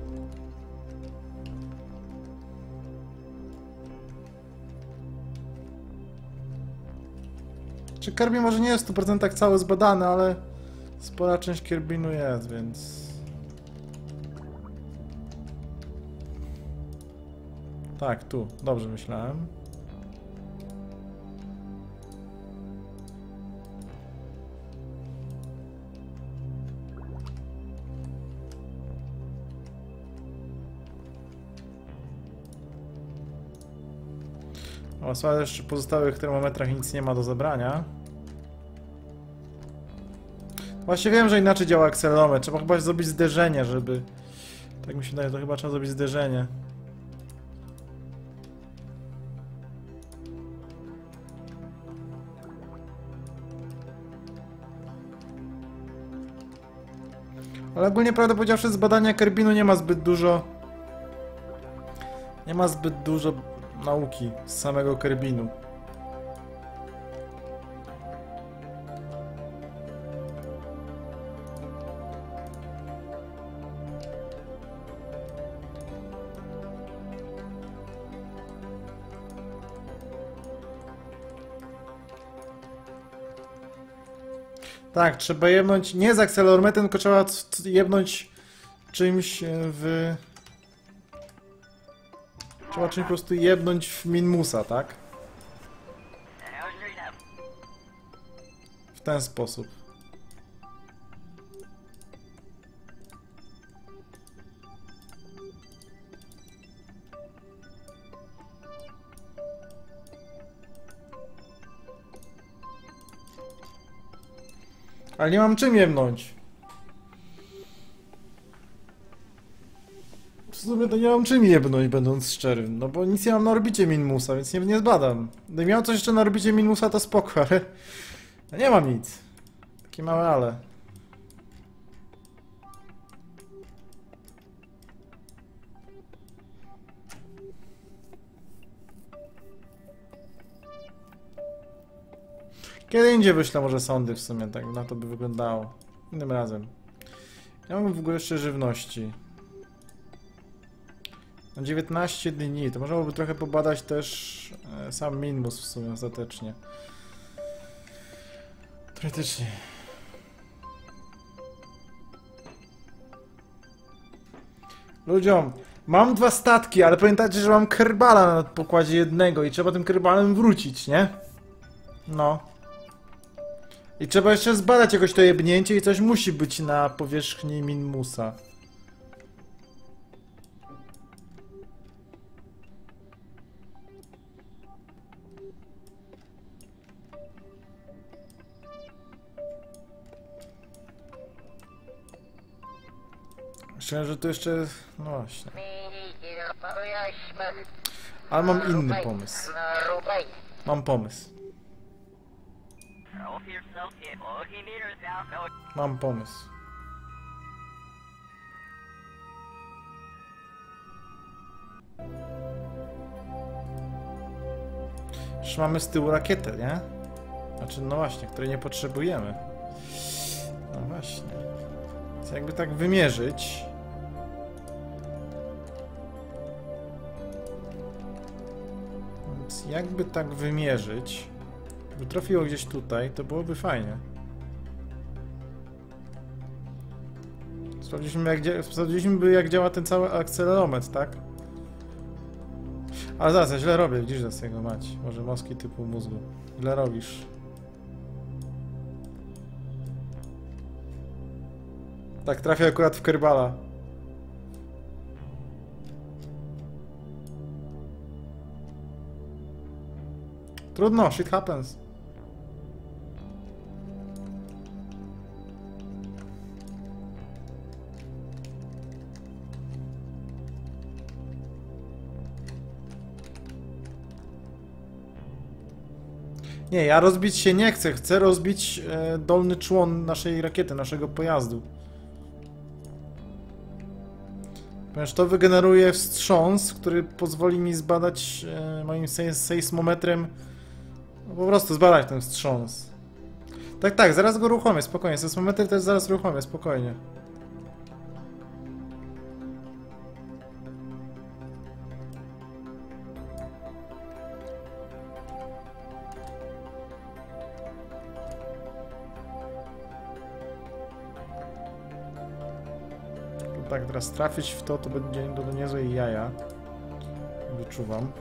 Czy Kirby może nie jest w 100% cały zbadany, ale spora część Kirbinu jest, więc... Tak, tu. Dobrze myślałem. O, słuchaj, jeszcze w pozostałych termometrach nic nie ma do zebrania. Właśnie wiem, że inaczej działa akcelerometr. Trzeba chyba zrobić zderzenie, żeby... Tak mi się wydaje, to chyba trzeba zrobić zderzenie. Ale ogólnie, prawdę powiedziawszy, z badania Kirbinu nie ma zbyt dużo... Nie ma zbyt dużo nauki z samego Kirbinu. Tak, trzeba jebnąć nie z akcelerometrem, tylko trzeba jebnąć czymś w... Trzeba czymś po prostu jebnąć w Minmusa, tak? W ten sposób. Ale nie mam czym jebnąć. W sumie to nie mam czym jebnąć, będąc szczerym. No bo nic nie mam na orbicie Minmusa, więc nie zbadam. Gdybym miał coś jeszcze na orbicie Minmusa, to spoko, ale... No nie mam nic. Takie małe ale. Kiedy indziej wyślę może sondy w sumie, tak na to by wyglądało. Innym razem. Ja mam w ogóle jeszcze żywności. Na 19 dni, to można byłoby trochę pobadać też sam Minmus w sumie ostatecznie. Teoretycznie. Ludziom, mam 2 statki, ale pamiętajcie, że mam Kerbala na pokładzie jednego i trzeba tym Kerbalem wrócić, nie? No. I trzeba jeszcze zbadać jakoś to jebnięcie i coś musi być na powierzchni Minmusa. Myślę, że tu jeszcze... no właśnie. Ale mam inny pomysł. Mam pomysł. Mam pomysł. Już mamy z tyłu rakietę, nie? Znaczy, no właśnie, której nie potrzebujemy. No właśnie. Więc jakby tak wymierzyć... Więc jakby tak wymierzyć... By trafiło gdzieś tutaj, to byłoby fajnie. Sprawdziliśmy, jak działa ten cały akcelerometr, tak? Ale zaraz, ja źle robię, widzisz, za jego mać. Może moski typu mózgu. Źle robisz. Tak, trafię akurat w Kerbala. Trudno, shit happens. Nie, ja rozbić się nie chcę. Chcę rozbić dolny człon naszej rakiety, naszego pojazdu. Ponieważ to wygeneruje wstrząs, który pozwoli mi zbadać moim sejsmometrem, no po prostu zbadać ten wstrząs. Tak, tak, zaraz go uruchomię, spokojnie. Sejsmometr też zaraz uruchomię, spokojnie. Tak, teraz trafić w to, to będzie do niezłej jaja. Wyczuwam.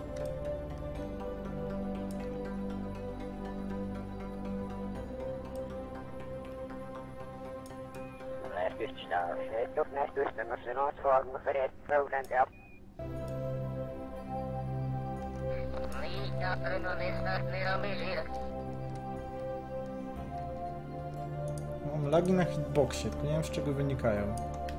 Mam lagi na hitboxie, tylko nie wiem, z czego wynikają.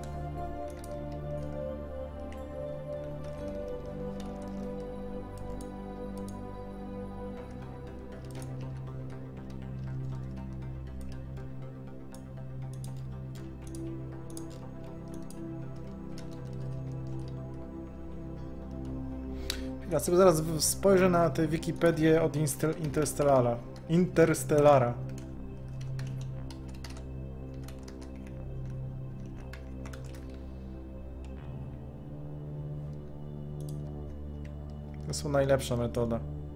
Ja sobie zaraz spojrzę na tę Wikipedię od Interstellara. To jest najlepsza metoda.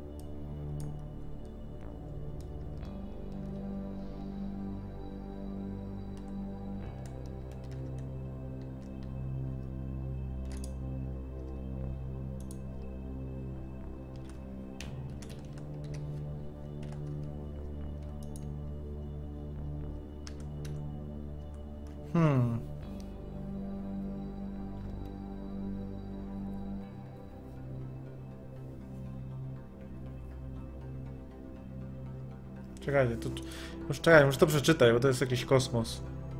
Czekajcie, to... Już czekaj, może to przeczytaj, bo to jest jakiś kosmos.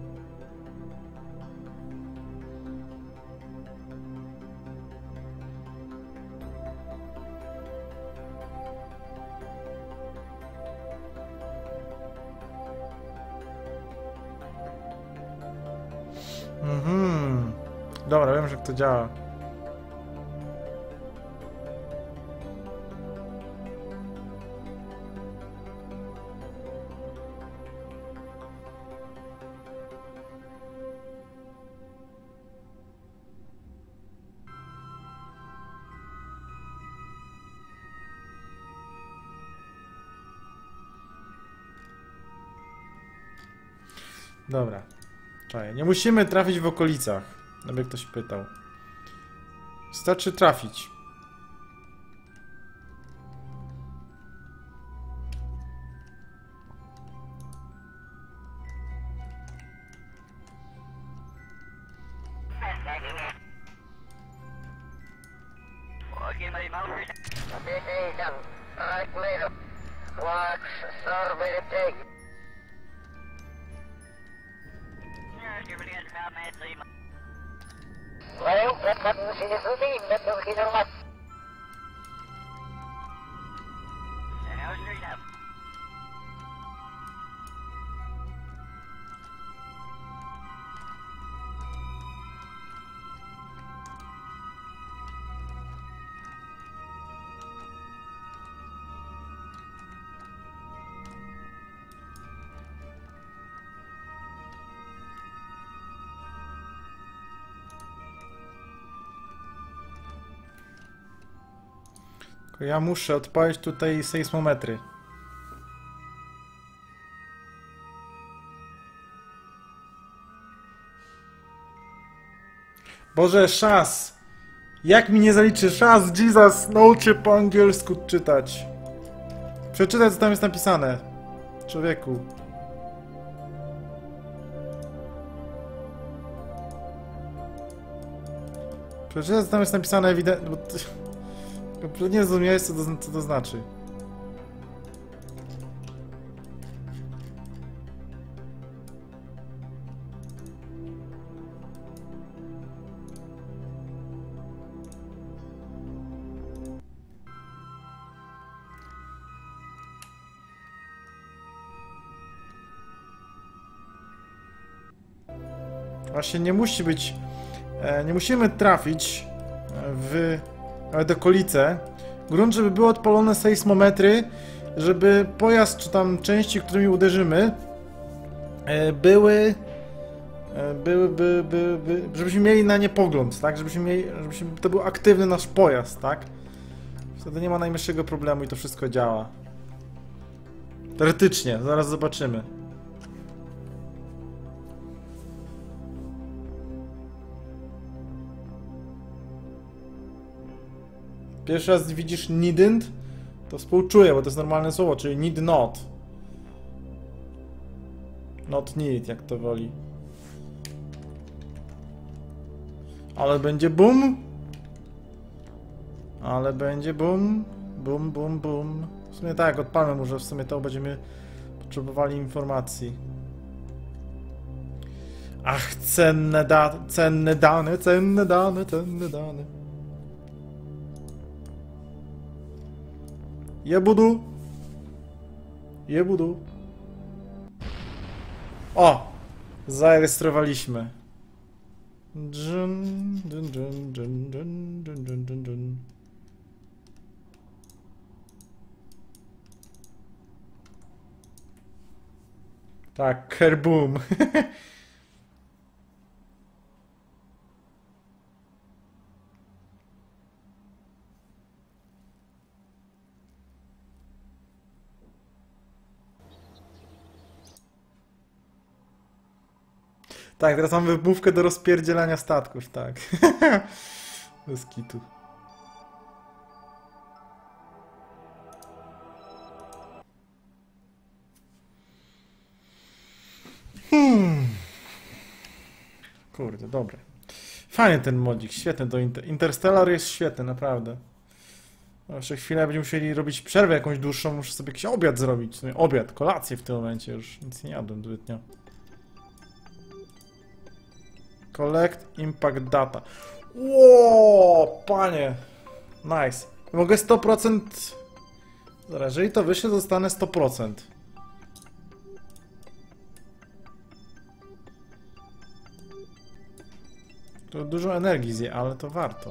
Dobra, wiem, że jak to działa. Dobra. Czekaj, nie musimy trafić w okolicach, aby ktoś pytał. Wystarczy trafić. Tylko ja muszę odpalić tutaj sejsmometry. Boże, szas! Jak mi nie zaliczy szas? Jesus, nauczę po angielsku czytać. Przeczytaj, co tam jest napisane. Człowieku. Przeczytaj, co tam jest napisane ewidentnie. Bo nie zrozumiałeś, co to znaczy. Właśnie nie musi być... Nie musimy trafić w okolice. Grunt, żeby były odpalone sejsmometry, żeby pojazd czy tam części, którymi uderzymy, żebyśmy mieli na nie pogląd, tak? Żebyśmy to był aktywny nasz pojazd, tak? Wtedy nie ma najmniejszego problemu i to wszystko działa. Teoretycznie, zaraz zobaczymy. Pierwszy raz widzisz needn't, to współczuję, bo to jest normalne słowo, czyli need not. Not need, jak to woli. Ale będzie boom. Ale będzie boom. Boom, boom, boom. W sumie tak, odpalmy może, w sumie to będziemy potrzebowali informacji. Ach, cenne dane. Jebudu. O! Zarejestrowaliśmy. Tak, kerboom. Tak, teraz mam wymówkę do rozpierdzielania statków, tak. Bez kitu. Kurde, dobre. Fajny ten modzik, świetny do Interstellar jest świetny, naprawdę. Jeszcze chwilę będziemy musieli robić przerwę jakąś dłuższą, muszę sobie jakiś obiad zrobić. Obiad, kolację w tym momencie już, nic nie jadłem zbytnio. Collect Impact Data. Ło, panie. Nice. Mogę 100%... Zaraz, jeżeli to wyślę, dostanę 100%. To dużo energii zje, ale to warto.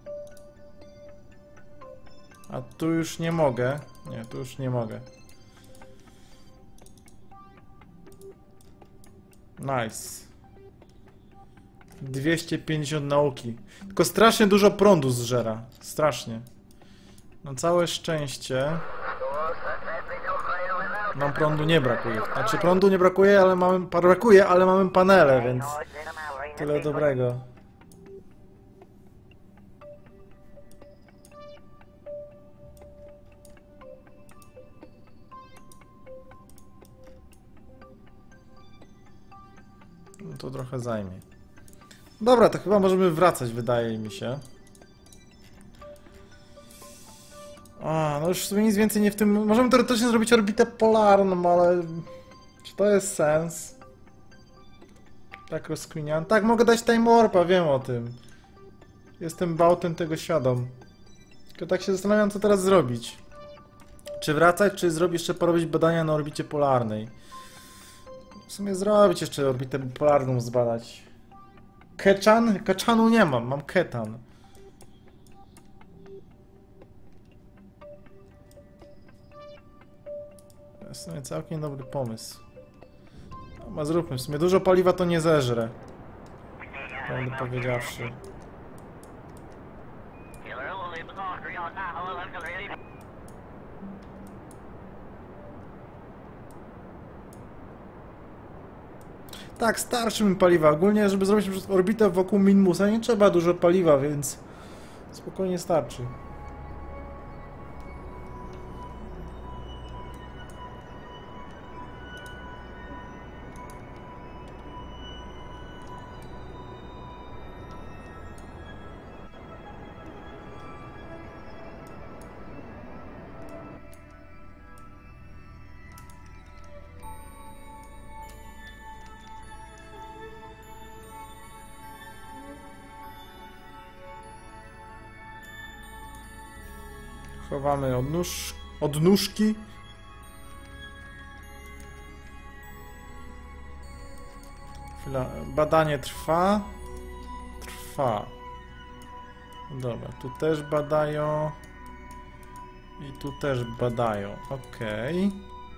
A tu już nie mogę. Nie, tu już nie mogę. Nice. 250 nauki. Tylko strasznie dużo prądu zżera. Strasznie. Na całe szczęście nam prądu nie brakuje. Znaczy prądu nie brakuje, ale mamy panele, więc tyle dobrego. No to trochę zajmie. Dobra, to chyba możemy wracać, wydaje mi się. A, no już w sumie nic więcej nie w tym... Możemy teoretycznie zrobić orbitę polarną, ale... Czy to jest sens? Tak rozkminiam. Tak, mogę dać time warpa, wiem o tym. Jestem bałtem tego świadom. Tylko tak się zastanawiam, co teraz zrobić. Czy wracać, czy zrobić jeszcze porobić badania na orbicie polarnej. W sumie zrobić jeszcze orbitę polarną zbadać. Kechan? Kechanu nie mam, mam Ketan. To jest w sumie całkiem dobry pomysł. No, zróbmy, w sumie dużo paliwa to nie zeżre. Prawdę powiedziawszy. Tak, starczy mi paliwa. Ogólnie, żeby zrobić orbitę wokół Minmusa, nie trzeba dużo paliwa, więc spokojnie starczy. Chowamy odnóżki. Chwila, badanie trwa. Dobra, tu też badają. I tu też badają. Okej.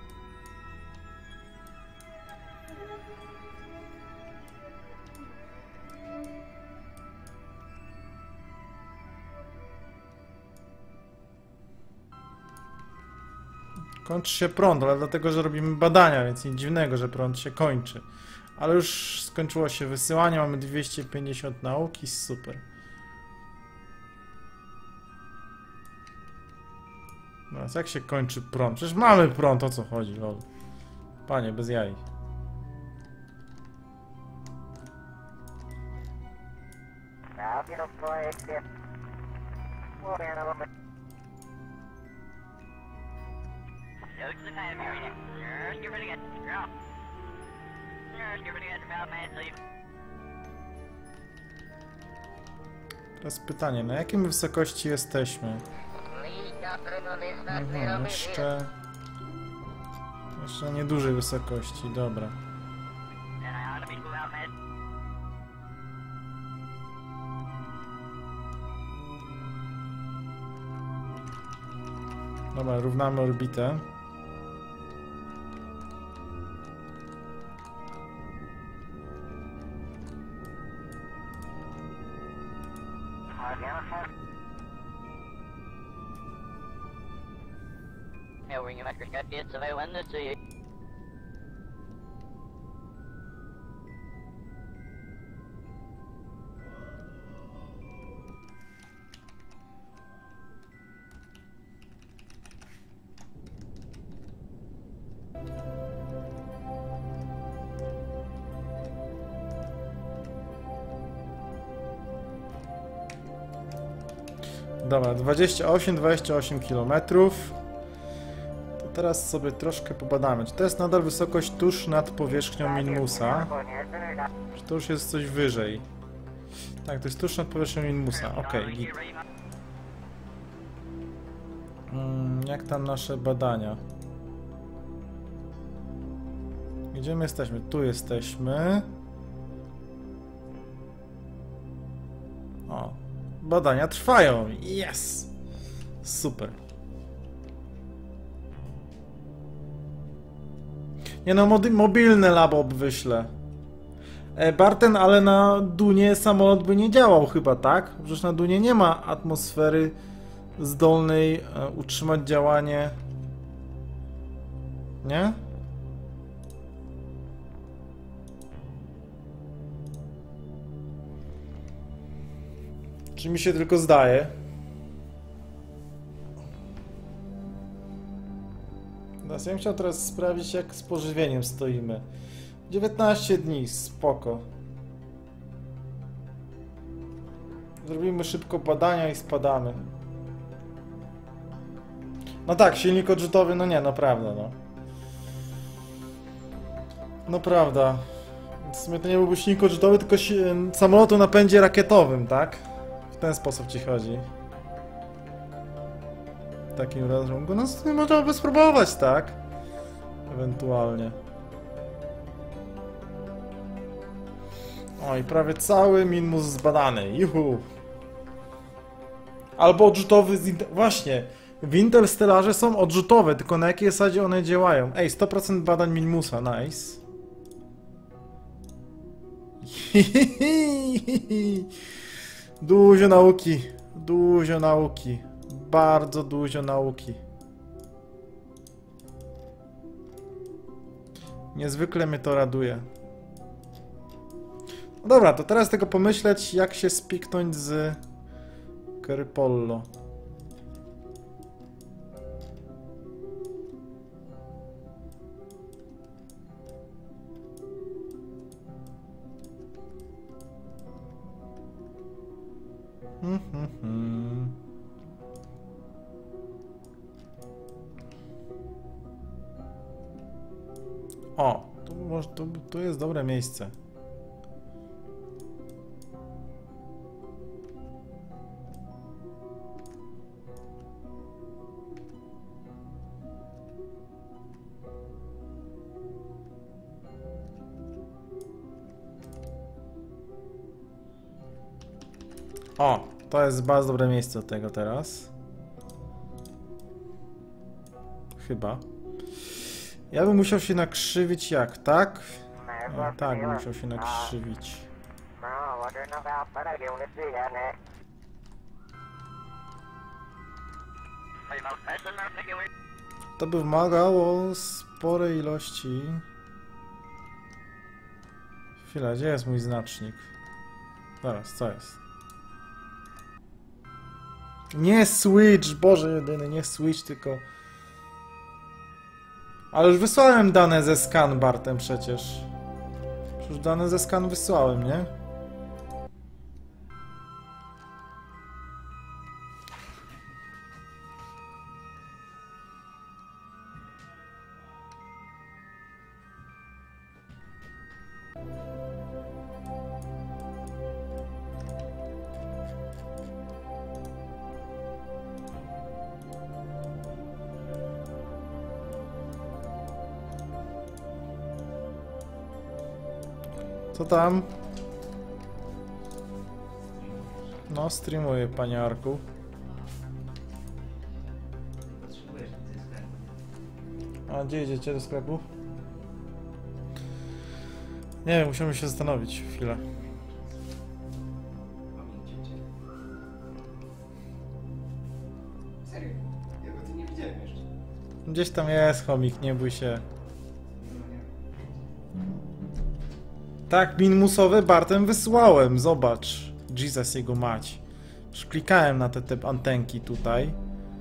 Kończy się prąd, ale dlatego, że robimy badania, więc nic dziwnego, że prąd się kończy. Ale już skończyło się wysyłanie, mamy 250 nauki, super. No, jak się kończy prąd? Przecież mamy prąd, o co chodzi, lol. Panie, bez jaj. Teraz pytanie, na jakiej wysokości jesteśmy? Jeszcze na niedużej wysokości, dobra. Dobra, równamy orbitę. Dobra, 28 km. To teraz sobie troszkę pobadamy. Czy to jest nadal wysokość tuż nad powierzchnią Minmusa? Czy to już jest coś wyżej? Tak, to jest tuż nad powierzchnią Minmusa. Okej, git. Jak tam nasze badania? Gdzie my jesteśmy? Tu jesteśmy. O. Badania trwają. Yes! Super. Nie no, mobilne labo wyślę. Barten, ale na Dunie samolot by nie działał chyba, tak? Przecież na Dunie nie ma atmosfery zdolnej utrzymać działanie. Nie? Czy mi się tylko zdaje? Ja bym chciał teraz sprawdzić, jak z pożywieniem stoimy. 19 dni, spoko. Zrobimy szybko badania i spadamy. No tak, silnik odrzutowy, no nie, no prawda, no. No prawda. W sumie to nie byłby silnik odrzutowy, tylko samolot o napędzie rakietowym, tak? W ten sposób ci chodzi. W takim razie, no można by spróbować, tak? Ewentualnie. O, i prawie cały Minmus zbadany. Juhu! Albo odrzutowy z właśnie. W Interstellarze są odrzutowe, tylko na jakiej zasadzie one działają? Ej, 100% badań Minmusa, nice. Dużo nauki. Dużo nauki. Bardzo dużo nauki. Niezwykle mnie to raduje. No dobra, to teraz tylko pomyśleć, jak się spiknąć z Kerpollo. O, tu jest dobre miejsce. O, to jest bardzo dobre miejsce do tego teraz. Chyba. Ja bym musiał się nakrzywić jak, tak? O, tak, bym musiał się nakrzywić. To by wymagało sporej ilości... Chwila, gdzie jest mój znacznik? Zaraz, co jest? Nie switch, Boże jedyny, nie switch, tylko... Ale już wysłałem dane ze scan Bartem przecież. Przecież dane ze scan wysłałem, nie? Co tam? No, streamuję, panie Arku. A gdzie idziecie do sklepu? Nie wiem, musimy się zastanowić chwilę. Serio? Ja go tu nie widziałem jeszcze. Gdzieś tam jest chomik, nie bój się. Tak, Minmusowy Bartem wysłałem, zobacz. Jesus jego mać. Już klikałem na te antenki tutaj.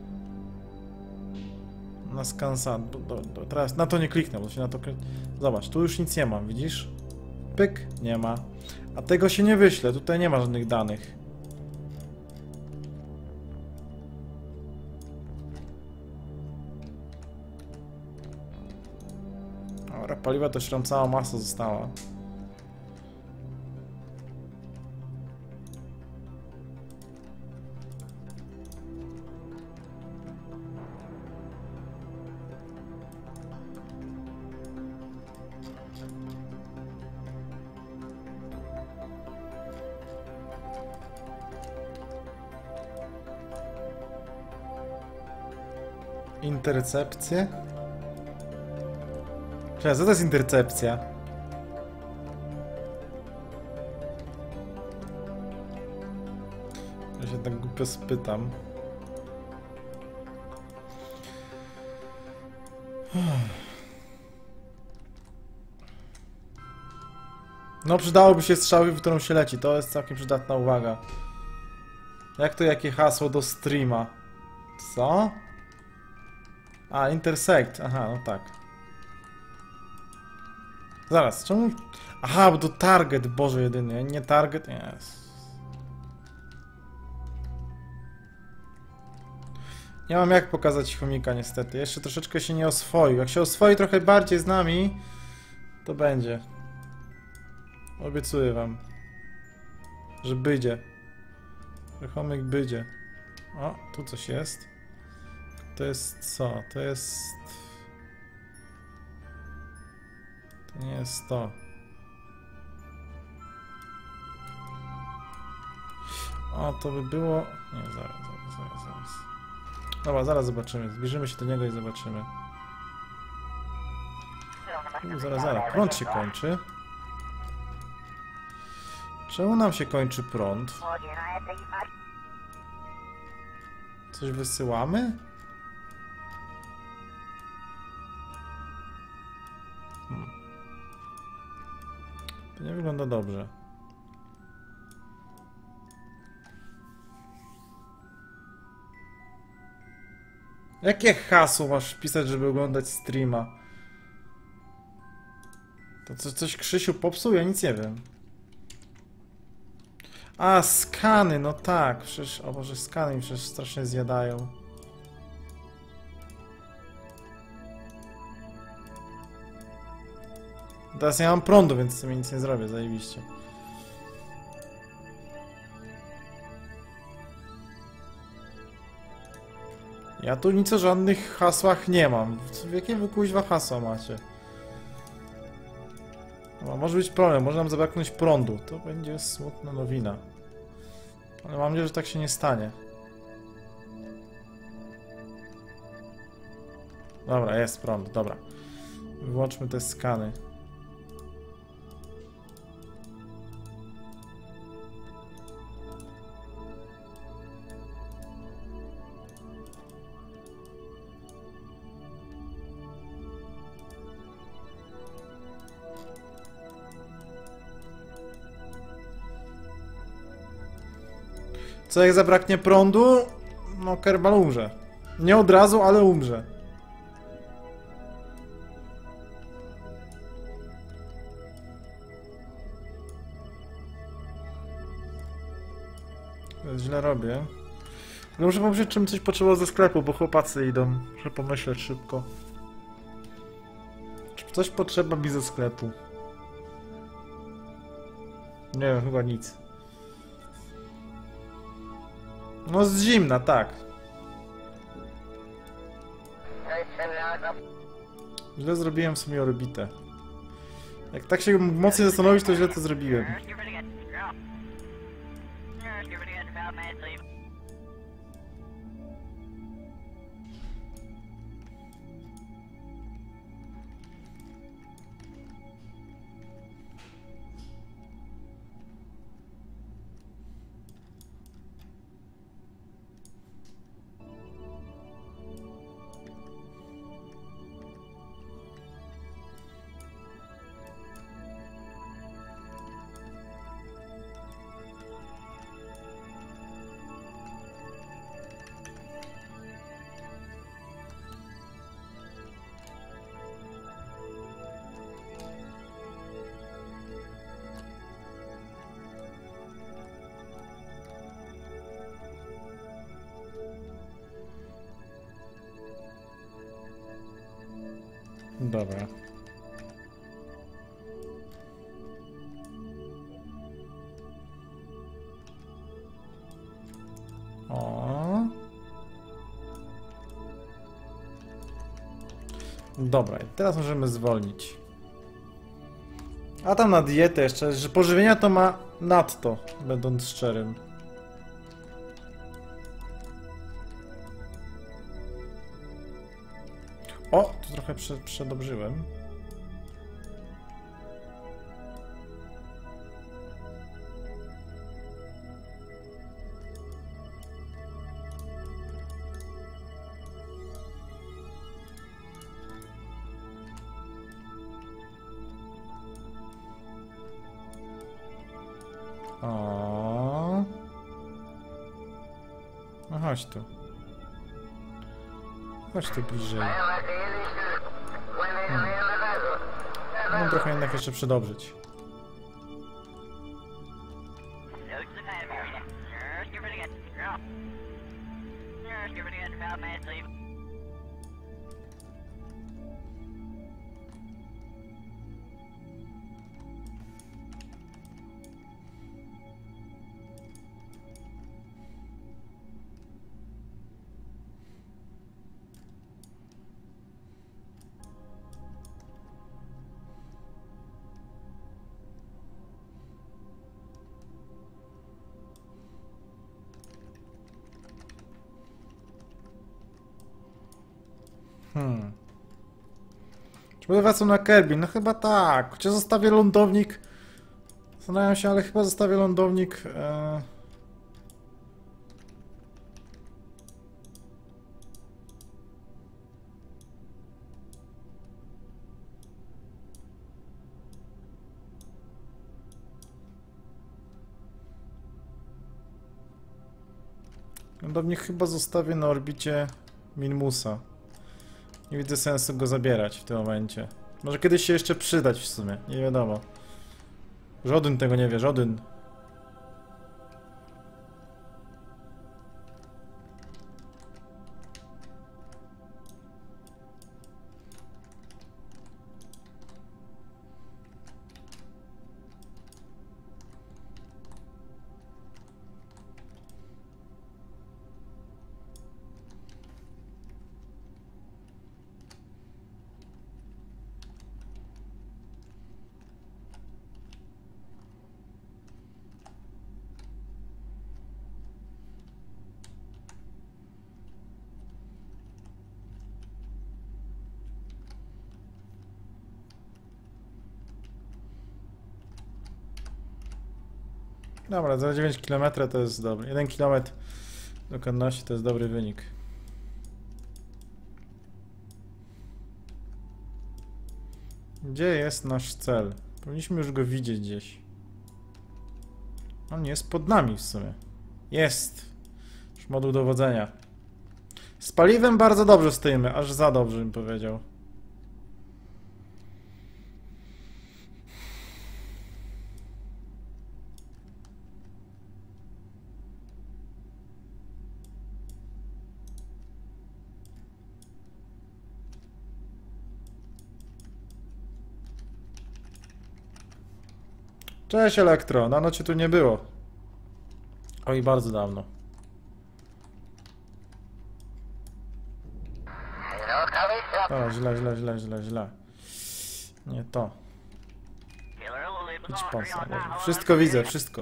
Na skansan. Teraz na to nie kliknę, bo się na to Zobacz, tu już nic nie mam, widzisz? Pyk, nie ma. A tego się nie wyśle, tutaj nie ma żadnych danych. Dobra, paliwa to już tam cała masa została. Intercepcje? Cześć, co to jest intercepcja? Ja się tak głupio spytam. No przydałoby się strzały, w którą się leci. To jest całkiem przydatna uwaga. Jak to jakie hasło do streama? Co? A, intersect. Aha, no tak. Zaraz, czemu... Aha, bo to target, Boże jedyny. Nie target, yes. Nie mam jak pokazać chomika niestety. Jeszcze troszeczkę się nie oswoił. Jak się oswoi trochę bardziej z nami, to będzie. Obiecuję wam. Że będzie. Chomyk bydzie. O, tu coś jest. To jest co? To jest... To nie jest to. O, to by było... Nie, zaraz. Dobra, zaraz zobaczymy. Zbliżymy się do niego i zobaczymy. Zaraz. Prąd się kończy. Czemu nam się kończy prąd? Coś wysyłamy? To nie wygląda dobrze. Jakie hasło masz wpisać, żeby oglądać streama? To coś Krzysiu popsuł? Ja nic nie wiem. A, skany, no tak. Przecież, o Boże, skany mi przecież strasznie zjadają. Teraz ja mam prądu, więc sobie nic nie zrobię, zajebiście. Ja tu nic o żadnych hasłach nie mam. Jakie wy kuźwa hasła macie? No, może być problem, może nam zabraknąć prądu. To będzie smutna nowina. Ale mam nadzieję, że tak się nie stanie. Dobra, jest prąd, dobra. Wyłączmy te skany. Co jak zabraknie prądu? No Kerbal umrze. Nie od razu, ale umrze. Źle robię. No muszę pomyśleć, czym coś potrzeba ze sklepu, bo chłopacy idą. Muszę pomyśleć szybko. Czy coś potrzeba mi ze sklepu? Nie wiem, chyba nic. No z zimna, tak. Źle zrobiłem w sumie orbitę. Jak tak się mocniej zastanowić, to źle to zrobiłem. Dobra. O. Dobra, i teraz możemy zwolnić. A tam na dietę jeszcze, że pożywienia to ma nadto, będąc szczerym. O, tu trochę przedobrzyłem. O. No chodź tu. Chodź tu bliżej. No trochę jednak jeszcze przedobrzyć. Wrócę na Kerbin, no chyba tak. Chociaż zostawię lądownik. Zastanawiam się, ale chyba zostawię lądownik. Lądownik chyba zostawię na orbicie Minmusa. Nie widzę sensu go zabierać w tym momencie. Może kiedyś się jeszcze przydać w sumie, nie wiadomo. Żaden tego nie wie, żaden. Dobra, 0,9 km to jest dobry. 1 km dokładności to jest dobry wynik. Gdzie jest nasz cel? Powinniśmy już go widzieć gdzieś. On jest pod nami w sumie. Jest! Już moduł dowodzenia. Z paliwem bardzo dobrze stoimy, aż za dobrze bym powiedział. Cześć Elektro, dawno cię tu nie było. Oj, bardzo dawno. O, źle. Nie to. Idź pansa. Wszystko widzę, wszystko.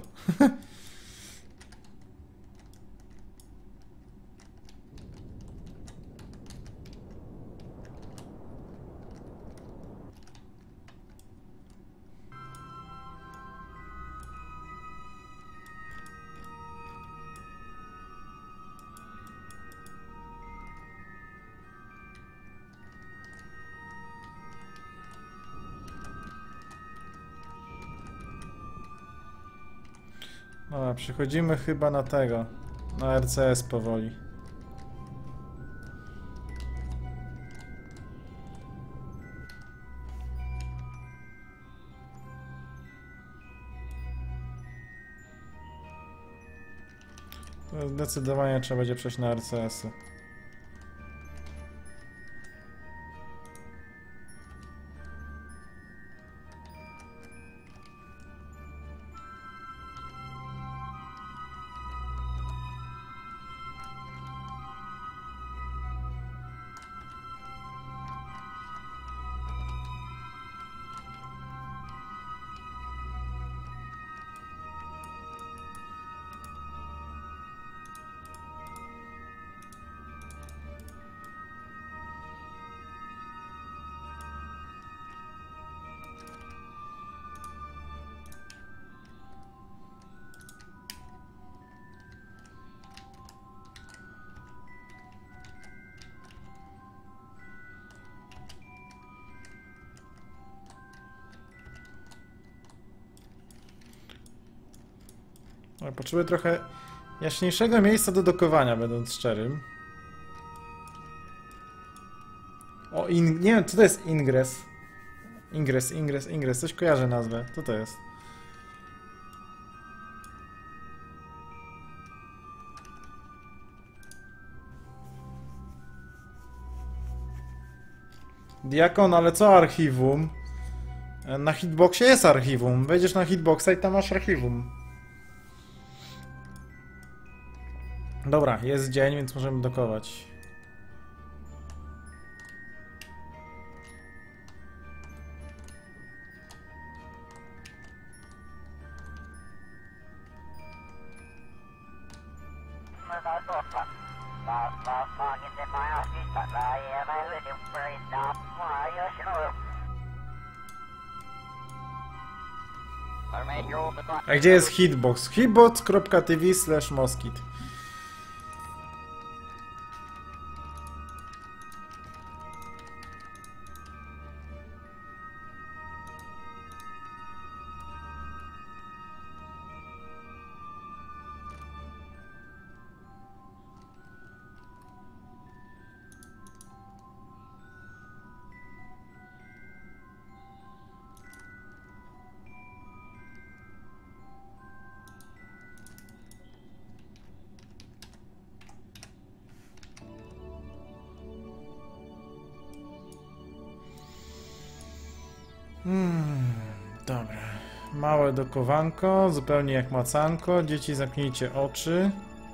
Dobra, przechodzimy chyba na tego. Na RCS powoli. To zdecydowanie trzeba będzie przejść na RCS-y. Potrzebuję trochę jaśniejszego miejsca do dokowania, będąc szczerym. O, nie wiem, co to jest Ingress. Ingress. Coś kojarzę nazwę. Co to jest? Diakon, ale co archiwum? Na hitboxie jest archiwum. Wejdziesz na hitboxa i tam masz archiwum. Dobra, jest dzień, więc możemy dokować. A gdzie jest hitbox? hitbox.tv/moskit. Dobra. Małe dokowanko, zupełnie jak macanko. Dzieci, zamknijcie oczy.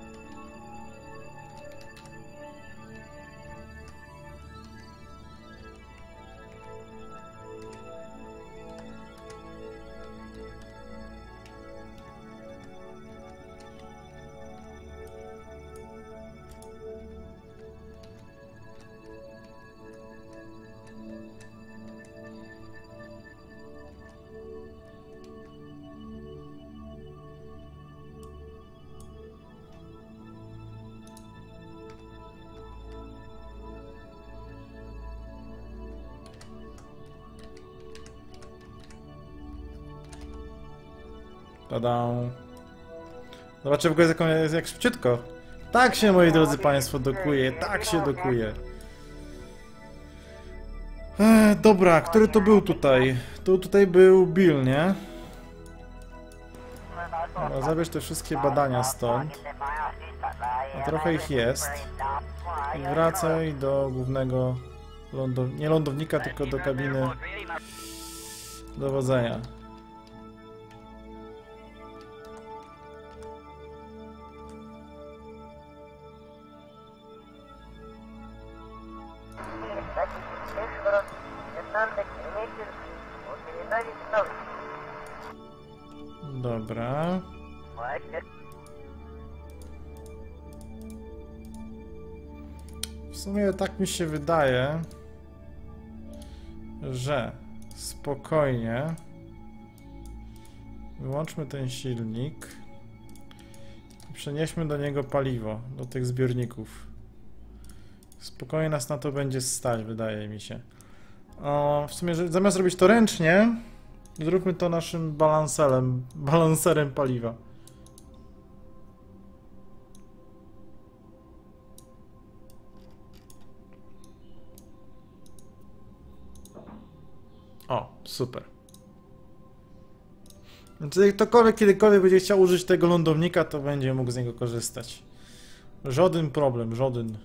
Tada. Zobaczcie w ogóle jak szybciutko. Tak się, moi drodzy państwo, dokuje. Tak się dokuje. Dobra, który to był tutaj? Tutaj był Bill, nie? Dobra, zabierz te wszystkie badania stąd. A trochę ich jest. I wracaj do głównego nie lądownika, tylko do kabiny dowodzenia. Dobra. W sumie tak mi się wydaje, że spokojnie wyłączmy ten silnik i przenieśmy do niego paliwo, do tych zbiorników. Spokojnie nas na to będzie stać, wydaje mi się. W sumie, że zamiast robić to ręcznie, zróbmy to naszym balanserem paliwa. O, super. Więc jak ktokolwiek kiedykolwiek będzie chciał użyć tego lądownika, to będzie mógł z niego korzystać. Żaden problem, żaden.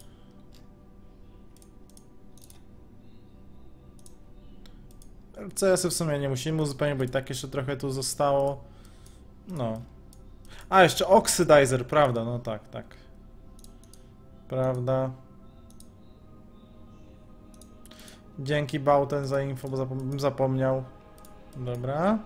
CS-y w sumie nie musimy uzupełnić, bo i tak jeszcze trochę tu zostało. No. A, jeszcze Oxidizer, prawda, no tak, tak. Prawda. Dzięki Bauten za info, bo bym zapomniał. Dobra.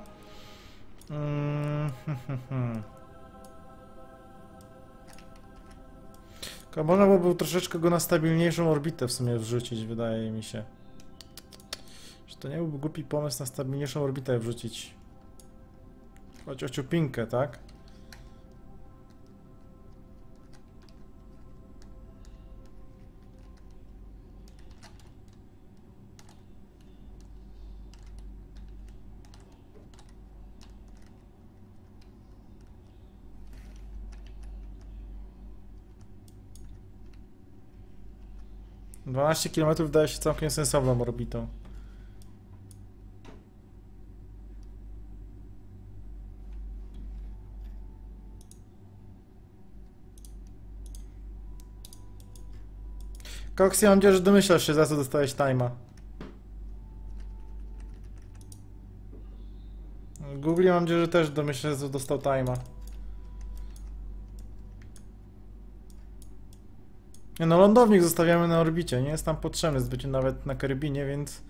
Tylko można byłoby troszeczkę go na stabilniejszą orbitę w sumie wrzucić, wydaje mi się. Że to nie byłby głupi pomysł na stabilniejszą orbitę wrzucić. Chodź o ciupinkę, tak? — 12 km wydaje się całkiem sensowną orbitą. Cox, ja mam nadzieję, że domyślasz się, za co dostałeś time'a. Google, mam nadzieję, że też domyślasz, że dostał time'a. Nie no, lądownik zostawiamy na orbicie, nie jest tam potrzebny zbyt nawet na Kerybinie, więc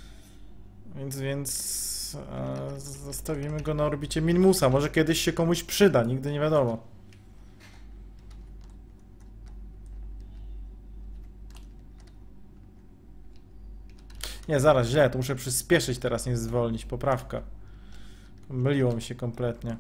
zostawimy go na orbicie Minmusa. Może kiedyś się komuś przyda, nigdy nie wiadomo. Nie, zaraz, źle, to muszę przyspieszyć teraz, nie zwolnić, poprawka. Myliło mi się kompletnie.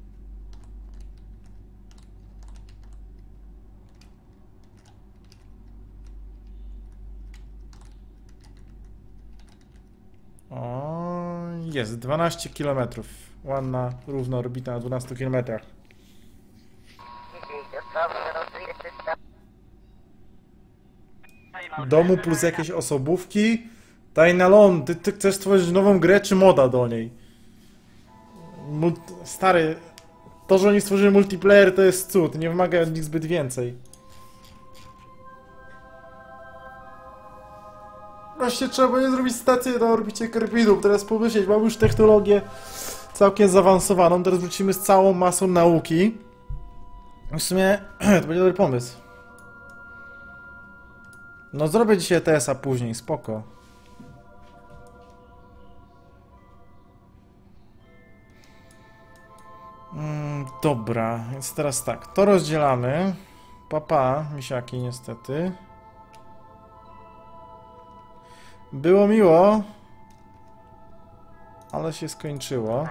O, jest 12 km. Ładna, równa orbita na 12 km. Domu plus jakieś osobówki. Dajnalon, ty chcesz stworzyć nową grę czy moda do niej? Stary, to, że oni stworzyli multiplayer, to jest cud. Nie wymaga od nich zbyt więcej. Właśnie trzeba będzie zrobić stację na orbicie Kerpidum. Teraz pomyśleć, mamy już technologię całkiem zaawansowaną. Teraz wrócimy z całą masą nauki. W sumie to będzie dobry pomysł. No zrobię dzisiaj TS-a później, spoko. Dobra, więc teraz tak, to rozdzielamy. Papa, misiaki niestety. Było miło, ale się skończyło.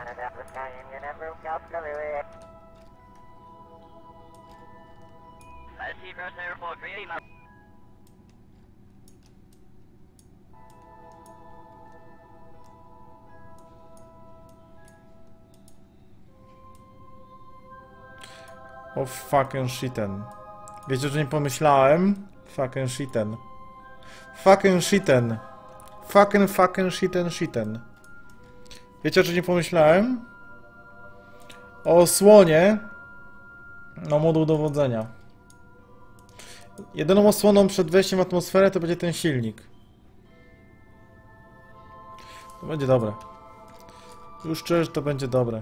O fucking shiten. Wiecie, że nie pomyślałem? Fucking shiten. Fucking shiten. Fucking shiten. Wiecie, o czym nie pomyślałem? O osłonie. No, moduł dowodzenia. Jedyną osłoną przed wejściem w atmosferę to będzie ten silnik. To będzie dobre. Już czuję, że to będzie dobre.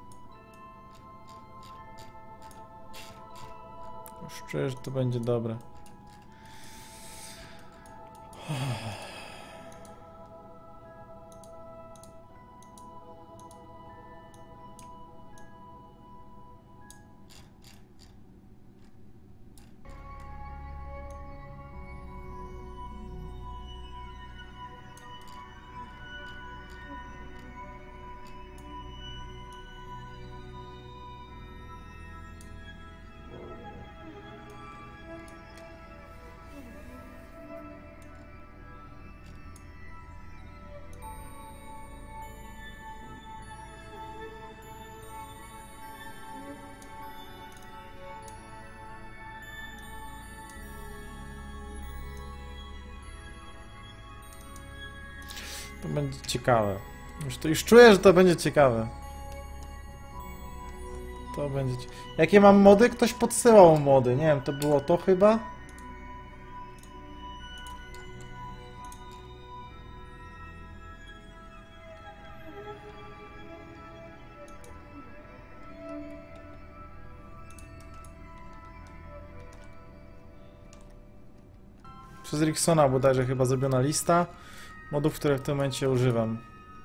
Już czuję, że to będzie dobre. To będzie ciekawe. Już czuję, że to będzie ciekawe. To będzie... Jakie mam mody? Ktoś podsyłał mody. Nie wiem, to było to chyba? Przez Ricksona bodajże chyba zrobiona lista modów, które w tym momencie używam.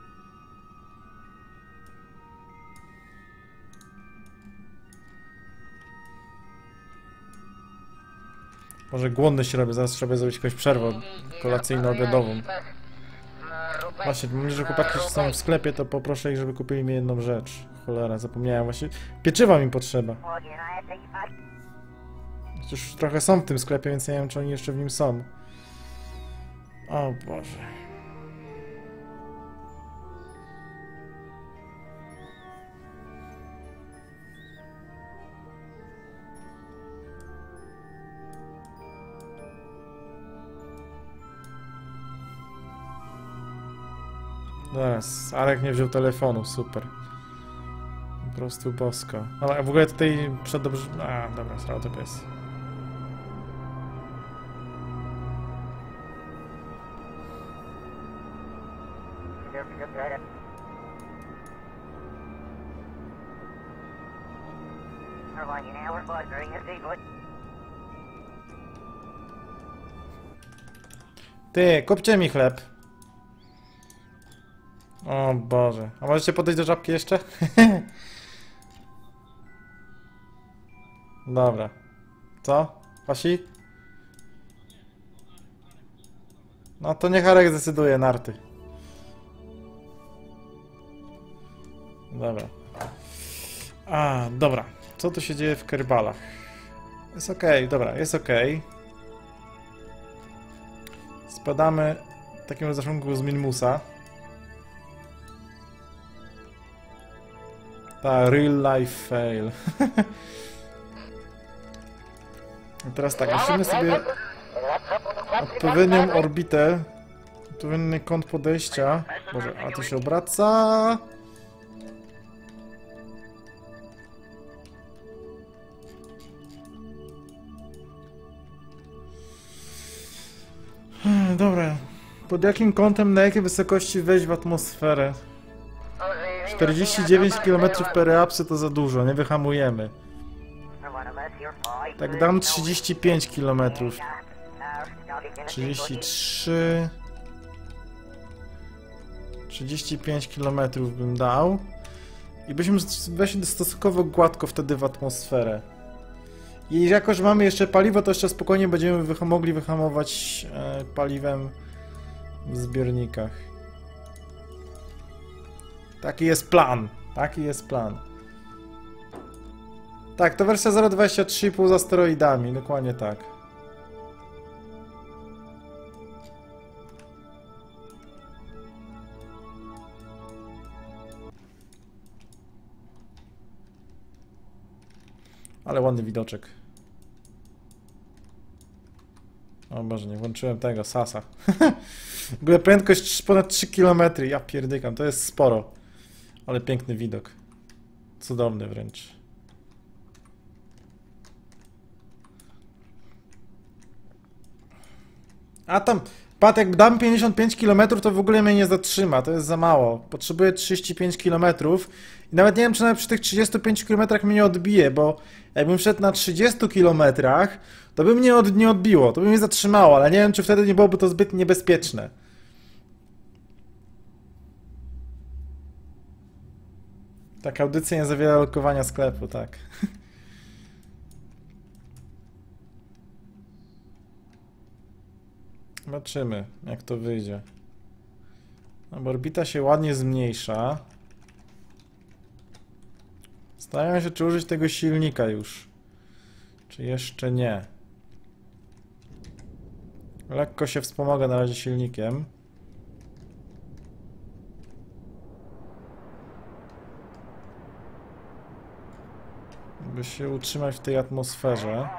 Może głodny się robię, zaraz trzeba zrobić jakąś przerwę kolacyjno-obiadową. Właśnie, mówię, że chłopaki są w sklepie, to poproszę ich, żeby kupili mi jedną rzecz. Cholera, zapomniałem właśnie. Pieczywa mi potrzeba. Już trochę są w tym sklepie, więc nie wiem, czy oni jeszcze w nim są. O Boże. Zaraz, Arek nie wziął telefonu, super. Po prostu bosko. Ale w ogóle tutaj przed dobrze... A, dobra, srał to pies. Ty, kupcie mi chleb. O Boże. A możecie podejść do żabki jeszcze? Dobra. Co? Wasi? No to niech Arek zdecyduje, narty. Dobra. Dobra. Co tu się dzieje w Kerbalach? Jest okej, dobra, jest okej. Spadamy w takim rozrachunku z Minmusa. Ta real life fail. I teraz tak, musimy sobie odpowiednią orbitę, odpowiedni kąt podejścia. Boże, a to się obraca. Dobra. Pod jakim kątem, na jakiej wysokości wejść w atmosferę? 49 km per apsy to za dużo, nie wyhamujemy. Tak dam 35 km. 33... 35 km bym dał. I byśmy weszli stosunkowo gładko wtedy w atmosferę. I jako, że mamy jeszcze paliwo, to jeszcze spokojnie będziemy mogli wyhamować paliwem w zbiornikach. Taki jest plan. Taki jest plan. Tak, to wersja 0.23,5 z asteroidami. Dokładnie tak. Ale ładny widoczek. O Boże, nie włączyłem tego, sasa. W ogóle prędkość ponad 3 km. Ja pierdykam, to jest sporo. Ale piękny widok. Cudowny wręcz. A tam, patrz, jak dam 55 km, to w ogóle mnie nie zatrzyma, to jest za mało. Potrzebuję 35 km i nawet nie wiem, czy nawet przy tych 35 km mnie nie odbije, bo jakbym szedł na 30 km, to by mnie nie odbiło, to by mnie zatrzymało, ale nie wiem, czy wtedy nie byłoby to zbyt niebezpieczne. Tak, audycja nie zawiera lokowania sklepu, tak. Zobaczymy, jak to wyjdzie. No, bo orbita się ładnie zmniejsza. Zastanawiam się, czy użyć tego silnika już. Czy jeszcze nie. Lekko się wspomogę na razie silnikiem. By się utrzymać w tej atmosferze.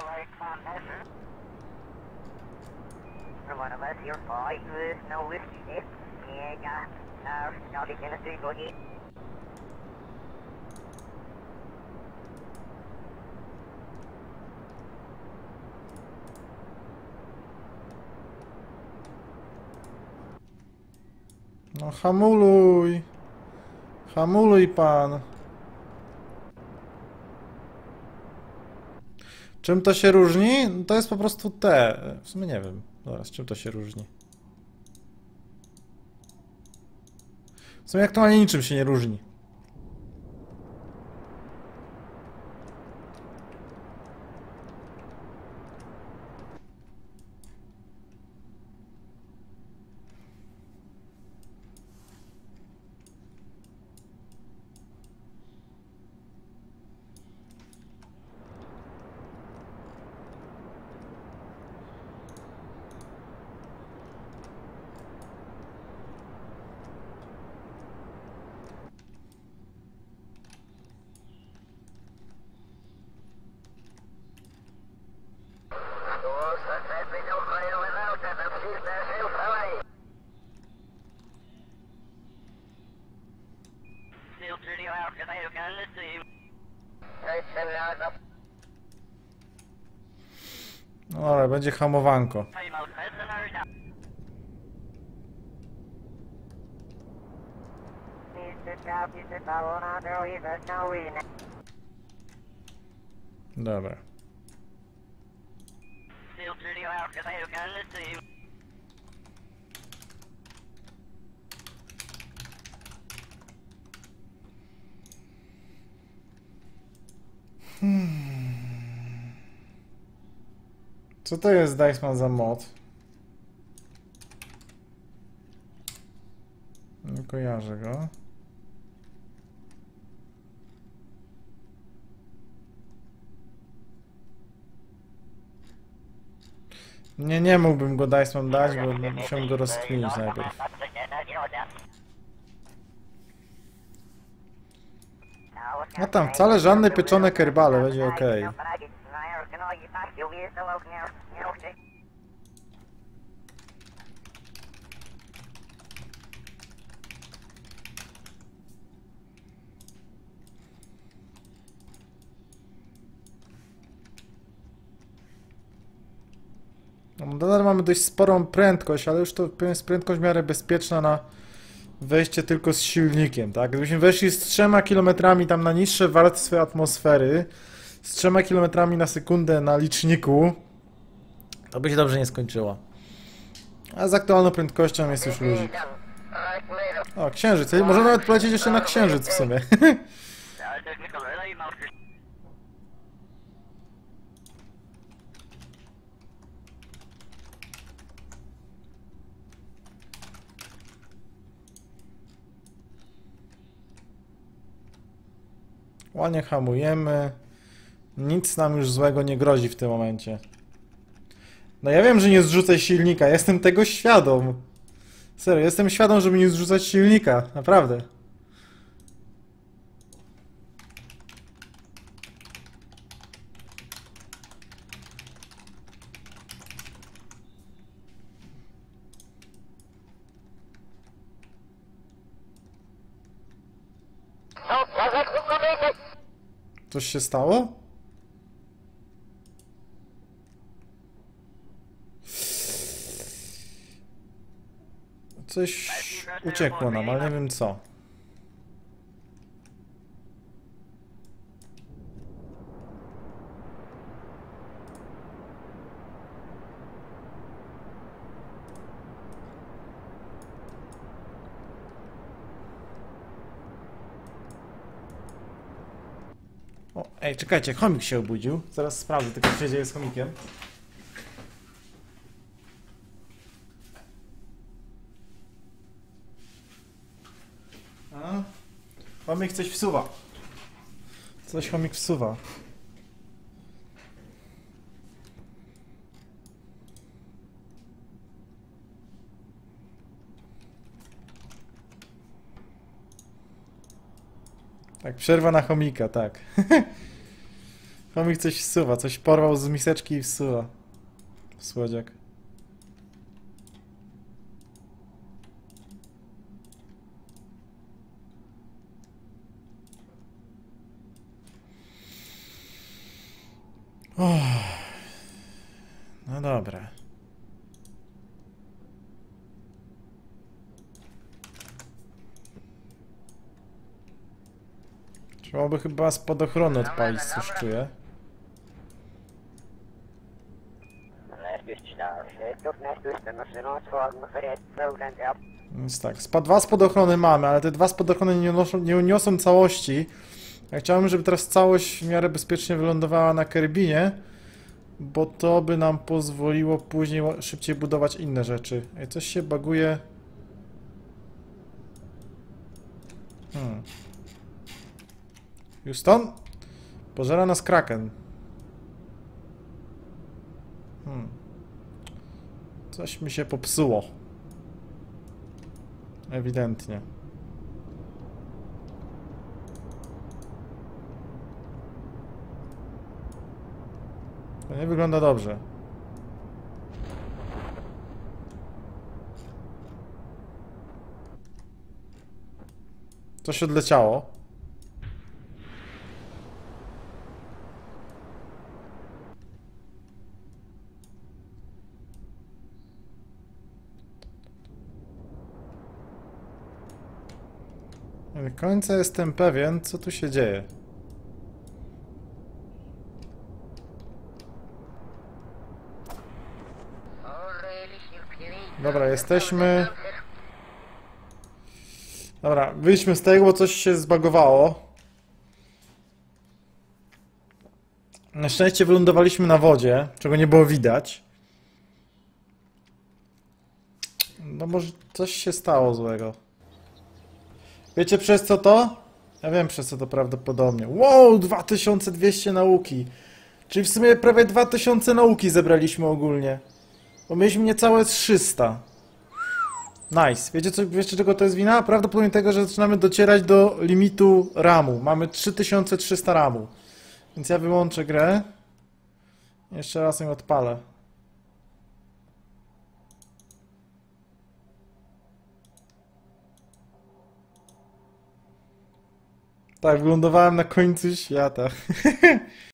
No hamuluj! Hamuluj pan! Czym to się różni? To jest po prostu te. W sumie nie wiem. Zaraz, czym to się różni? W sumie aktualnie niczym się nie różni. No ale będzie hamowanko. Dobra. Co to jest Diceman za mod? Nie kojarzę go. Nie mógłbym go Diceman dać, bo musiałem go rozkminić najpierw. No tam wcale żadne pieczone kerbale, będzie okej. No, nadal mamy dość sporą prędkość, ale już to jest prędkość w miarę bezpieczna na wejście tylko z silnikiem, tak? Gdybyśmy weszli z 3 kilometrami tam na niższe warstwy atmosfery, z 3 kilometrami na sekundę na liczniku, to by się dobrze nie skończyło. A z aktualną prędkością jest już luzik. O, księżyc. Możemy nawet polecieć jeszcze na księżyc w sumie. Ładnie hamujemy. Nic nam już złego nie grozi w tym momencie. No ja wiem, że nie zrzucę silnika. Jestem tego świadom. Serio, jestem świadom, żeby nie zrzucać silnika. Naprawdę. Coś się stało? Coś uciekło nam, ale nie wiem co. O, ej, czekajcie, chomik się obudził. Zaraz sprawdzę tylko, co się dzieje z chomikiem. A? Chomik coś wsuwa. Coś chomik wsuwa. Tak, przerwa na chomika, tak. Chomik coś wsuwa, coś porwał z miseczki i wsuwa. Słodziak. No dobra. Trzeba by chyba spadochrony odpalić, coś czuję. Więc tak, dwa spadochrony mamy, ale te dwa spadochrony nie uniosą całości. Ja chciałbym, żeby teraz całość w miarę bezpiecznie wylądowała na Kerbinie, bo to by nam pozwoliło później szybciej budować inne rzeczy. Ej, coś się baguje. Houston? Pożera nas Kraken. Coś mi się popsuło. Ewidentnie. To nie wygląda dobrze. Coś odleciało. Nie do końca jestem pewien, co tu się dzieje. Dobra, jesteśmy. Dobra, wyjdźmy z tego, bo coś się zbagowało. Na szczęście wylądowaliśmy na wodzie, czego nie było widać. No może coś się stało złego. Wiecie przez co to? Ja wiem przez co to prawdopodobnie. Wow, 2200 nauki. Czyli w sumie prawie 2000 nauki zebraliśmy ogólnie. Bo mieliśmy niecałe 300. Nice. Wiecie czego to jest wina? Prawdopodobnie tego, że zaczynamy docierać do limitu RAMu. Mamy 3300 RAMu. Więc ja wyłączę grę. Jeszcze raz ją odpalę. Tak, wylądowałem na końcu świata.